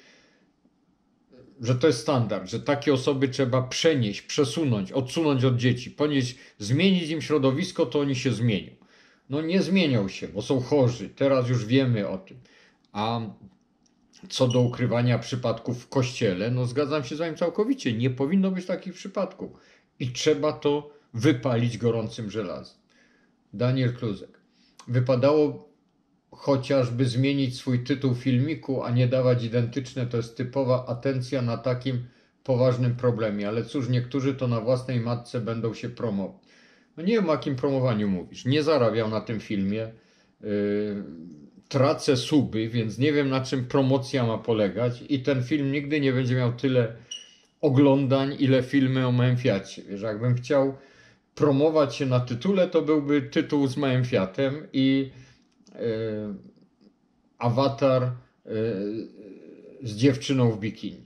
że to jest standard, że takie osoby trzeba przenieść, przesunąć, odsunąć od dzieci, ponieść, zmienić im środowisko, to oni się zmienią. No nie zmienią się, bo są chorzy, teraz już wiemy o tym. A co do ukrywania przypadków w kościele, no zgadzam się z wami całkowicie, nie powinno być takich przypadków. I trzeba to wypalić gorącym żelazem. Daniel Kluzek. Wypadało chociażby zmienić swój tytuł filmiku, a nie dawać identyczne, to jest typowa atencja na takim poważnym problemie. Ale cóż, niektórzy to na własnej matce będą się promować. No nie wiem, o jakim promowaniu mówisz. Nie zarabiał na tym filmie. Yy, tracę suby, więc nie wiem, na czym promocja ma polegać i ten film nigdy nie będzie miał tyle oglądań, ile filmy o małym Fiacie. Wiesz, jakbym chciał promować się na tytule, to byłby tytuł z małym Fiatem i yy, awatar yy, z dziewczyną w bikini.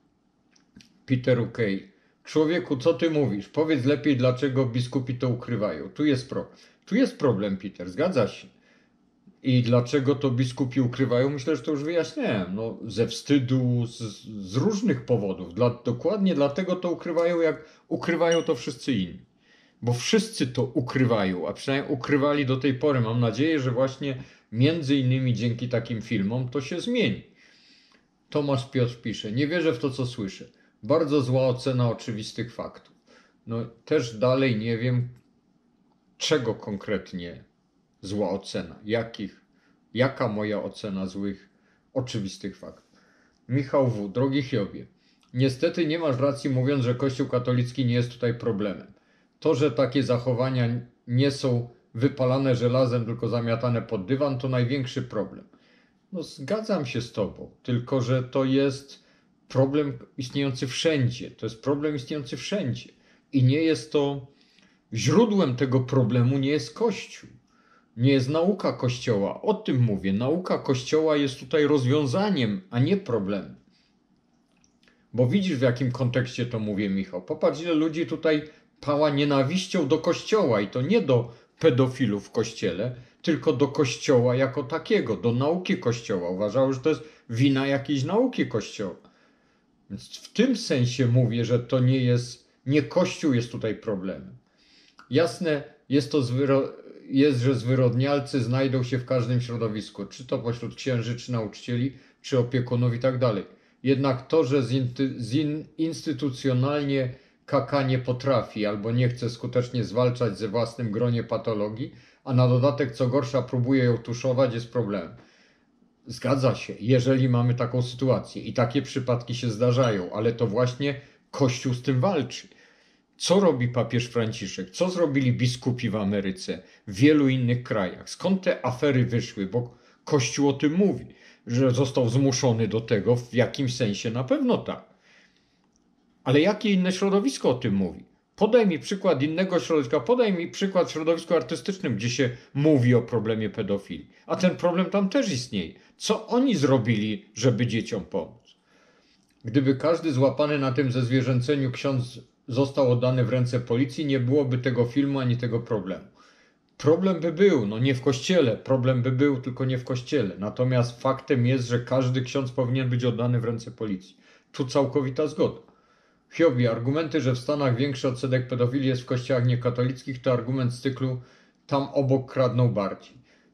Peter Ukej. Człowieku, co ty mówisz? Powiedz lepiej, dlaczego biskupi to ukrywają. Tu jest problem. Tu jest problem, Peter, zgadza się. I dlaczego to biskupi ukrywają? Myślę, że to już wyjaśniałem. No, ze wstydu, z, z różnych powodów. Dla, dokładnie dlatego to ukrywają, jak ukrywają to wszyscy inni. Bo wszyscy to ukrywają, a przynajmniej ukrywali do tej pory. Mam nadzieję, że właśnie między innymi dzięki takim filmom to się zmieni. Tomasz Piotr pisze, nie wierzę w to, co słyszę. Bardzo zła ocena oczywistych faktów. No też dalej nie wiem, czego konkretnie zła ocena, jakich, jaka moja ocena złych, oczywistych faktów. Michał W., drogi Hiobie, niestety nie masz racji mówiąc, że Kościół katolicki nie jest tutaj problemem. To, że takie zachowania nie są wypalane żelazem, tylko zamiatane pod dywan, to największy problem. No zgadzam się z tobą, tylko że to jest problem istniejący wszędzie. To jest problem istniejący wszędzie. I nie jest to, źródłem tego problemu nie jest Kościół. Nie jest nauka Kościoła. O tym mówię. Nauka Kościoła jest tutaj rozwiązaniem, a nie problemem. Bo widzisz, w jakim kontekście to mówię, Michał. Popatrz, ile ludzi tutaj pała nienawiścią do Kościoła i to nie do pedofilów w Kościele, tylko do Kościoła jako takiego, do nauki Kościoła. Uważało, że to jest wina jakiejś nauki Kościoła. Więc w tym sensie mówię, że to nie jest, nie Kościół jest tutaj problemem. Jasne, jest to zwyro, jest, że zwyrodnialcy znajdą się w każdym środowisku, czy to pośród księży, czy nauczycieli, czy opiekunów i tak dalej. Jednak to, że zinstytucjonalnie K K nie potrafi albo nie chce skutecznie zwalczać ze własnym gronie patologii, a na dodatek, co gorsza, próbuje ją tuszować, jest problemem. Zgadza się, jeżeli mamy taką sytuację i takie przypadki się zdarzają, ale to właśnie Kościół z tym walczy. Co robi papież Franciszek? Co zrobili biskupi w Ameryce, w wielu innych krajach? Skąd te afery wyszły? Bo Kościół o tym mówi, że został zmuszony do tego w jakimś sensie, na pewno tak. Ale jakie inne środowisko o tym mówi? Podaj mi przykład innego środowiska, podaj mi przykład w środowisku artystycznym, gdzie się mówi o problemie pedofilii. A ten problem tam też istnieje. Co oni zrobili, żeby dzieciom pomóc? Gdyby każdy złapany na tym zezwierzęceniu ksiądz został oddany w ręce policji, nie byłoby tego filmu ani tego problemu. Problem by był, no nie w kościele, problem by był, tylko nie w kościele. Natomiast faktem jest, że każdy ksiądz powinien być oddany w ręce policji. Tu całkowita zgoda. Hiobie, argumenty, że w Stanach większy odsetek pedofilii jest w kościołach niekatolickich, to argument z cyklu tam obok kradną bardziej.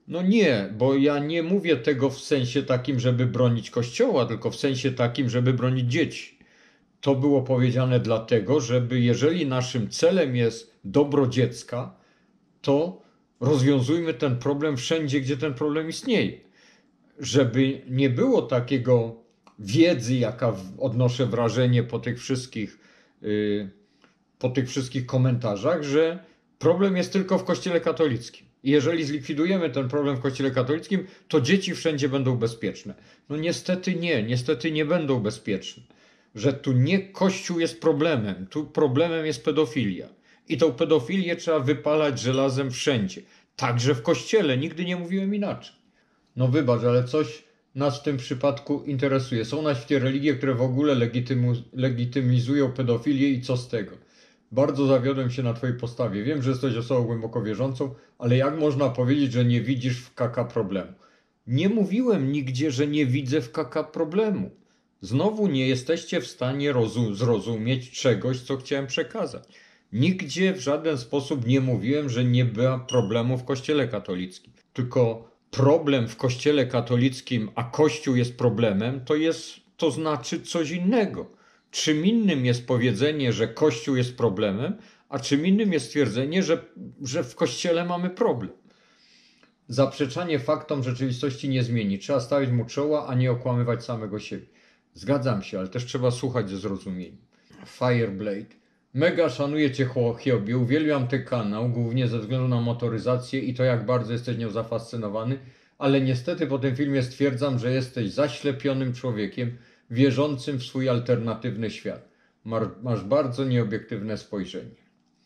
No nie, bo ja nie mówię tego w sensie takim, żeby bronić Kościoła, tylko w sensie takim, żeby bronić dzieci. To było powiedziane dlatego, żeby jeżeli naszym celem jest dobro dziecka, to rozwiązujmy ten problem wszędzie, gdzie ten problem istnieje. Żeby nie było takiego wiedzy, jaka odnoszę wrażenie po tych wszystkich, yy, po tych wszystkich komentarzach, że problem jest tylko w Kościele katolickim. I jeżeli zlikwidujemy ten problem w Kościele katolickim, to dzieci wszędzie będą bezpieczne. No niestety nie, niestety nie będą bezpieczne. Że tu nie Kościół jest problemem, tu problemem jest pedofilia. I tą pedofilię trzeba wypalać żelazem wszędzie. Także w Kościele, nigdy nie mówiłem inaczej. No wybacz, ale coś nas w tym przypadku interesuje. Są na świecie religie, które w ogóle legitymu, legitymizują pedofilię i co z tego? Bardzo zawiodłem się na twojej postawie. Wiem, że jesteś osobą głęboko wierzącą, ale jak można powiedzieć, że nie widzisz w K K problemu? Nie mówiłem nigdzie, że nie widzę w K K problemu. Znowu nie jesteście w stanie zrozumieć czegoś, co chciałem przekazać. Nigdzie w żaden sposób nie mówiłem, że nie ma problemu w Kościele katolickim. Tylko problem w Kościele katolickim, a Kościół jest problemem, to jest, to znaczy coś innego. Czym innym jest powiedzenie, że Kościół jest problemem, a czym innym jest stwierdzenie, że, że w Kościele mamy problem. Zaprzeczanie faktom rzeczywistości nie zmieni. Trzeba stawić mu czoła, a nie okłamywać samego siebie. Zgadzam się, ale też trzeba słuchać ze zrozumieniem. Fireblade. Mega szanuję cię, Hiobie, uwielbiam ten kanał, głównie ze względu na motoryzację i to, jak bardzo jesteś nią zafascynowany, ale niestety po tym filmie stwierdzam, że jesteś zaślepionym człowiekiem, wierzącym w swój alternatywny świat. Masz bardzo nieobiektywne spojrzenie.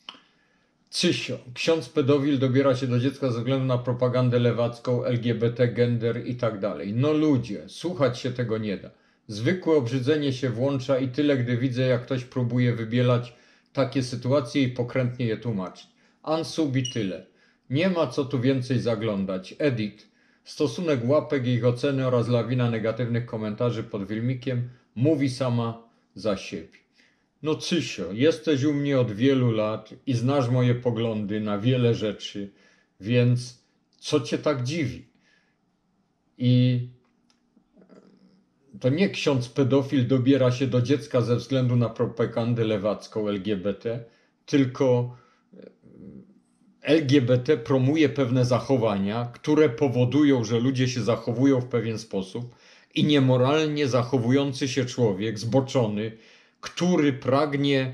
Cysio. Ksiądz pedofil dobiera się do dziecka ze względu na propagandę lewacką, L G B T, gender i tak dalej. No ludzie, słuchać się tego nie da. Zwykłe obrzydzenie się włącza i tyle, gdy widzę, jak ktoś próbuje wybielać takie sytuacje i pokrętnie je tłumaczyć. Ansub i tyle. Nie ma co tu więcej zaglądać. Edit. Stosunek łapek i ich oceny oraz lawina negatywnych komentarzy pod filmikiem mówi sama za siebie. No Cysio, jesteś u mnie od wielu lat i znasz moje poglądy na wiele rzeczy, więc co cię tak dziwi? I to nie ksiądz pedofil dobiera się do dziecka ze względu na propagandę lewacką L G B T, tylko L G B T promuje pewne zachowania, które powodują, że ludzie się zachowują w pewien sposób i niemoralnie zachowujący się człowiek, zboczony, który pragnie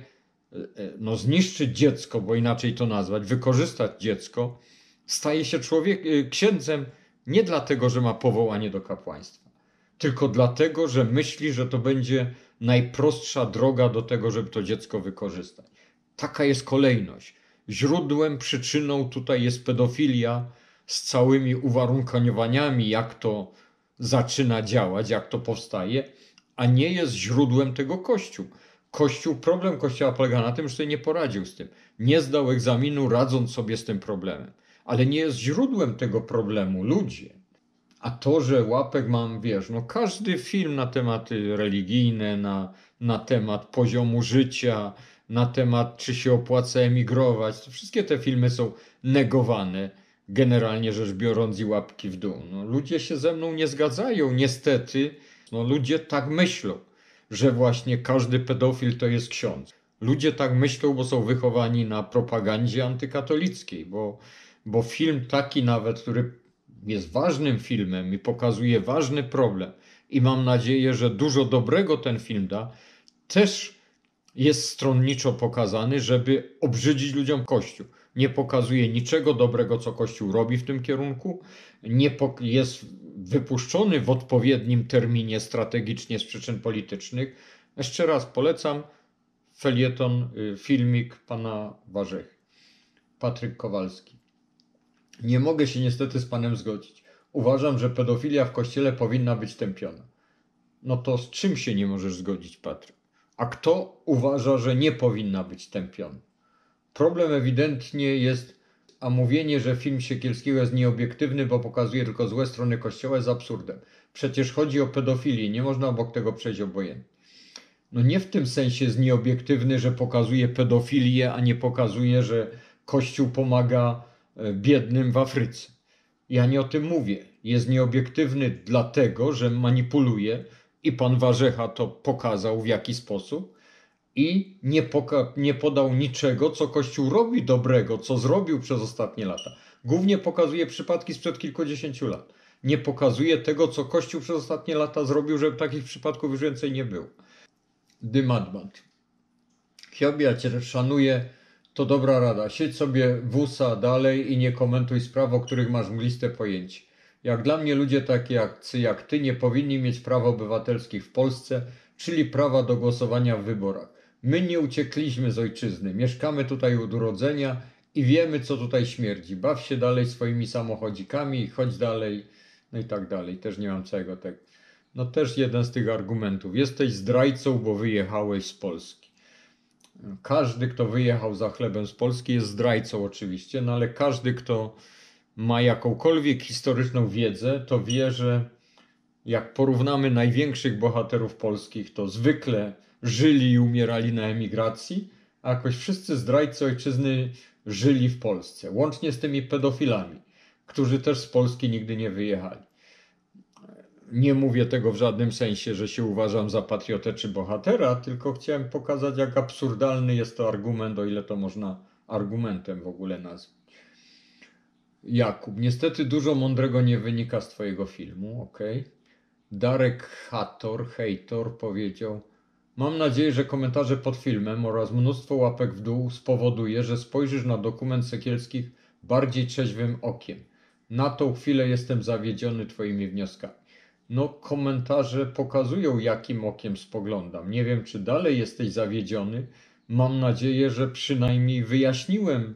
no, zniszczyć dziecko, bo inaczej to nazwać, wykorzystać dziecko, staje się człowiek, księdzem nie dlatego, że ma powołanie do kapłaństwa, tylko dlatego, że myśli, że to będzie najprostsza droga do tego, żeby to dziecko wykorzystać. Taka jest kolejność. Źródłem, przyczyną tutaj jest pedofilia z całymi uwarunkowaniami, jak to zaczyna działać, jak to powstaje, a nie jest źródłem tego Kościół. Kościół, problem Kościoła polega na tym, że sobie nie poradził z tym. Nie zdał egzaminu, radząc sobie z tym problemem. Ale nie jest źródłem tego problemu ludzie. A to, że łapek mam, wiesz, no każdy film na tematy religijne, na, na temat poziomu życia, na temat czy się opłaca emigrować, to wszystkie te filmy są negowane, generalnie rzecz biorąc, i łapki w dół. No, ludzie się ze mną nie zgadzają, niestety. No, ludzie tak myślą, że właśnie każdy pedofil to jest ksiądz. Ludzie tak myślą, bo są wychowani na propagandzie antykatolickiej, bo, bo film taki nawet, który jest ważnym filmem i pokazuje ważny problem i mam nadzieję, że dużo dobrego ten film da, też jest stronniczo pokazany, żeby obrzydzić ludziom Kościół. Nie pokazuje niczego dobrego, co Kościół robi w tym kierunku. Nie jest wypuszczony w odpowiednim terminie strategicznie z przyczyn politycznych. Jeszcze raz polecam felieton, filmik pana Warzechy. Patryk Kowalski. Nie mogę się niestety z panem zgodzić. Uważam, że pedofilia w Kościele powinna być tępiona. No to z czym się nie możesz zgodzić, Patryk? A kto uważa, że nie powinna być tępiona? Problem ewidentnie jest, a mówienie, że film Siekielskiego jest nieobiektywny, bo pokazuje tylko złe strony Kościoła, jest absurdem. Przecież chodzi o pedofilię, nie można obok tego przejść obojętnie. No nie w tym sensie jest nieobiektywny, że pokazuje pedofilię, a nie pokazuje, że Kościół pomaga biednym w Afryce. Ja nie o tym mówię. Jest nieobiektywny dlatego, że manipuluje i pan Warzecha to pokazał w jaki sposób i nie, poka- nie podał niczego, co Kościół robi dobrego, co zrobił przez ostatnie lata. Głównie pokazuje przypadki sprzed kilkudziesięciu lat. Nie pokazuje tego, co Kościół przez ostatnie lata zrobił, żeby takich przypadków już więcej nie było. Dymadmat. Hiob, ja cię szanuję, to dobra rada. Siedź sobie w U S A dalej i nie komentuj spraw, o których masz mgliste pojęcie. Jak dla mnie ludzie tacy jak, jak ty nie powinni mieć praw obywatelskich w Polsce, czyli prawa do głosowania w wyborach. My nie uciekliśmy z ojczyzny, mieszkamy tutaj od urodzenia i wiemy, co tutaj śmierdzi. Baw się dalej swoimi samochodzikami, chodź dalej, no i tak dalej. Też nie mam całego tego. No też jeden z tych argumentów. Jesteś zdrajcą, bo wyjechałeś z Polski. Każdy, kto wyjechał za chlebem z Polski, jest zdrajcą oczywiście, no ale każdy, kto ma jakąkolwiek historyczną wiedzę, to wie, że jak porównamy największych bohaterów polskich, to zwykle żyli i umierali na emigracji, a jakoś wszyscy zdrajcy ojczyzny żyli w Polsce, łącznie z tymi pedofilami, którzy też z Polski nigdy nie wyjechali. Nie mówię tego w żadnym sensie, że się uważam za patriotę czy bohatera, tylko chciałem pokazać, jak absurdalny jest to argument, o ile to można argumentem w ogóle nazwać. Jakub, niestety dużo mądrego nie wynika z twojego filmu, okej. Okay. Darek Hator, hejtor, powiedział: mam nadzieję, że komentarze pod filmem oraz mnóstwo łapek w dół spowoduje, że spojrzysz na dokument Sekielskich bardziej trzeźwym okiem. Na tą chwilę jestem zawiedziony twoimi wnioskami. No, komentarze pokazują, jakim okiem spoglądam. Nie wiem, czy dalej jesteś zawiedziony. Mam nadzieję, że przynajmniej wyjaśniłem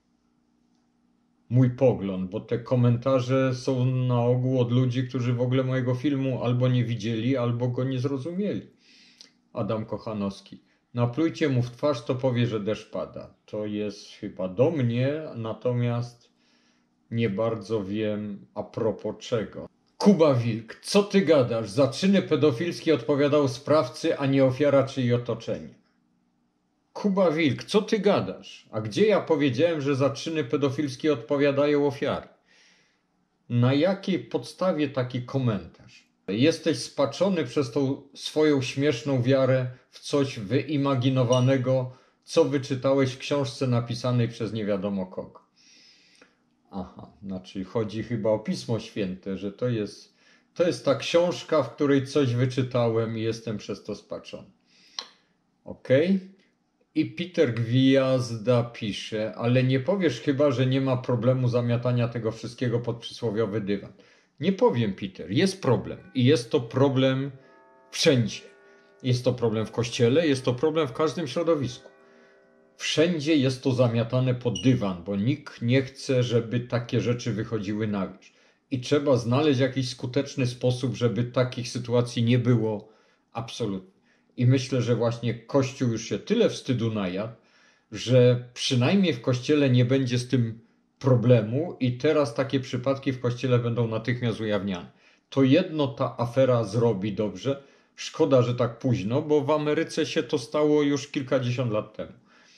mój pogląd, bo te komentarze są na ogół od ludzi, którzy w ogóle mojego filmu albo nie widzieli, albo go nie zrozumieli. Adam Kochanowski. Naplujcie mu w twarz, to powie, że deszcz pada. To jest chyba do mnie, natomiast nie bardzo wiem a propos czego. Kuba Wilk, co ty gadasz? Za czyny pedofilskie odpowiadał sprawcy, a nie ofiara czy jej otoczenie. Kuba Wilk, co ty gadasz? A gdzie ja powiedziałem, że za czyny pedofilskie odpowiadają ofiary? Na jakiej podstawie taki komentarz? Jesteś spaczony przez tą swoją śmieszną wiarę w coś wyimaginowanego, co wyczytałeś w książce napisanej przez nie wiadomo kogo. Aha, znaczy chodzi chyba o Pismo Święte, że to jest, to jest ta książka, w której coś wyczytałem i jestem przez to spaczony. Okej. Okay. I Peter Gwiazda pisze, ale nie powiesz chyba, że nie ma problemu zamiatania tego wszystkiego pod przysłowiowy dywan. Nie powiem, Peter, jest problem i jest to problem wszędzie. Jest to problem w kościele, jest to problem w każdym środowisku. Wszędzie jest to zamiatane pod dywan, bo nikt nie chce, żeby takie rzeczy wychodziły na wierzch. I trzeba znaleźć jakiś skuteczny sposób, żeby takich sytuacji nie było absolutnie. I myślę, że właśnie Kościół już się tyle wstydu najadł, że przynajmniej w Kościele nie będzie z tym problemu i teraz takie przypadki w Kościele będą natychmiast ujawniane. To jedno ta afera zrobi dobrze. Szkoda, że tak późno, bo w Ameryce się to stało już kilkadziesiąt lat temu.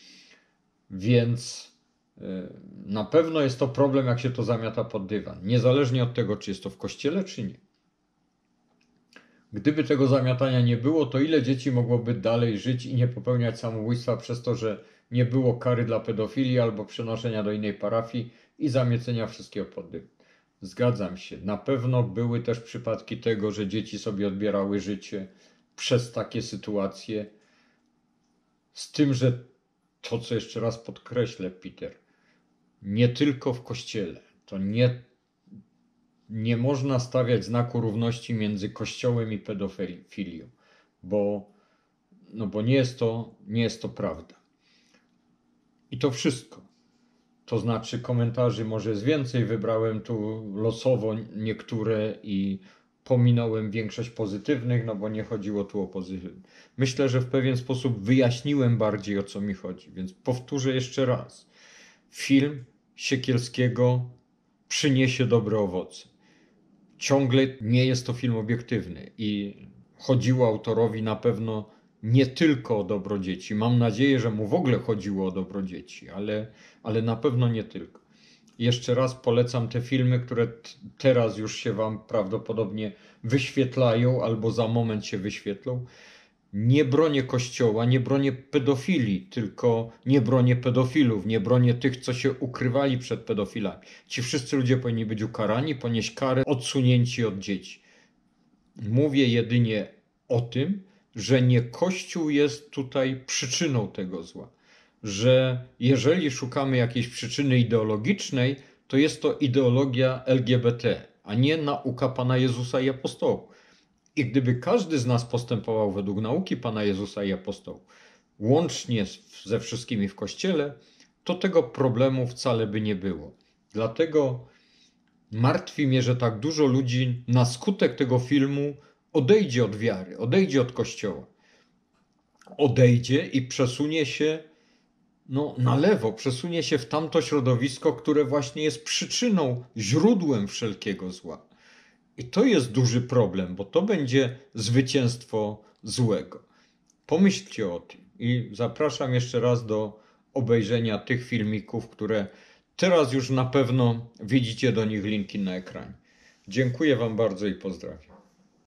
Więc na pewno jest to problem, jak się to zamiata pod dywan. Niezależnie od tego, czy jest to w Kościele, czy nie. Gdyby tego zamiatania nie było, to ile dzieci mogłoby dalej żyć i nie popełniać samobójstwa przez to, że nie było kary dla pedofilii albo przenoszenia do innej parafii i zamiecenia wszystkiego pod dywan. Zgadzam się. Na pewno były też przypadki tego, że dzieci sobie odbierały życie przez takie sytuacje. Z tym, że to, co jeszcze raz podkreślę, Peter, nie tylko w Kościele. To nie, nie można stawiać znaku równości między Kościołem i pedofilią, bo, no bo nie jest to, nie jest to prawda. I to wszystko. To znaczy komentarzy może jest więcej, wybrałem tu losowo niektóre i pominąłem większość pozytywnych, no bo nie chodziło tu o pozytywne. Myślę, że w pewien sposób wyjaśniłem bardziej, o co mi chodzi, więc powtórzę jeszcze raz. Film Sekielskiego przyniesie dobre owoce. Ciągle nie jest to film obiektywny i chodziło autorowi na pewno nie tylko o dobro dzieci. Mam nadzieję, że mu w ogóle chodziło o dobro dzieci, ale, ale na pewno nie tylko. Jeszcze raz polecam te filmy, które teraz już się Wam prawdopodobnie wyświetlają albo za moment się wyświetlą. Nie bronię Kościoła, nie bronię pedofilii, tylko nie bronię pedofilów, nie bronię tych, co się ukrywali przed pedofilami. Ci wszyscy ludzie powinni być ukarani, ponieść karę, odsunięci od dzieci. Mówię jedynie o tym, że nie Kościół jest tutaj przyczyną tego zła. Że jeżeli szukamy jakiejś przyczyny ideologicznej, to jest to ideologia L G B T, a nie nauka Pana Jezusa i apostołów. I gdyby każdy z nas postępował według nauki Pana Jezusa i apostołów, łącznie ze wszystkimi w Kościele, to tego problemu wcale by nie było. Dlatego martwi mnie, że tak dużo ludzi na skutek tego filmu odejdzie od wiary, odejdzie od Kościoła. Odejdzie i przesunie się no, na lewo, przesunie się w tamto środowisko, które właśnie jest przyczyną, źródłem wszelkiego zła. I to jest duży problem, bo to będzie zwycięstwo złego. Pomyślcie o tym i zapraszam jeszcze raz do obejrzenia tych filmików, które teraz już na pewno widzicie do nich linki na ekranie. Dziękuję Wam bardzo i pozdrawiam.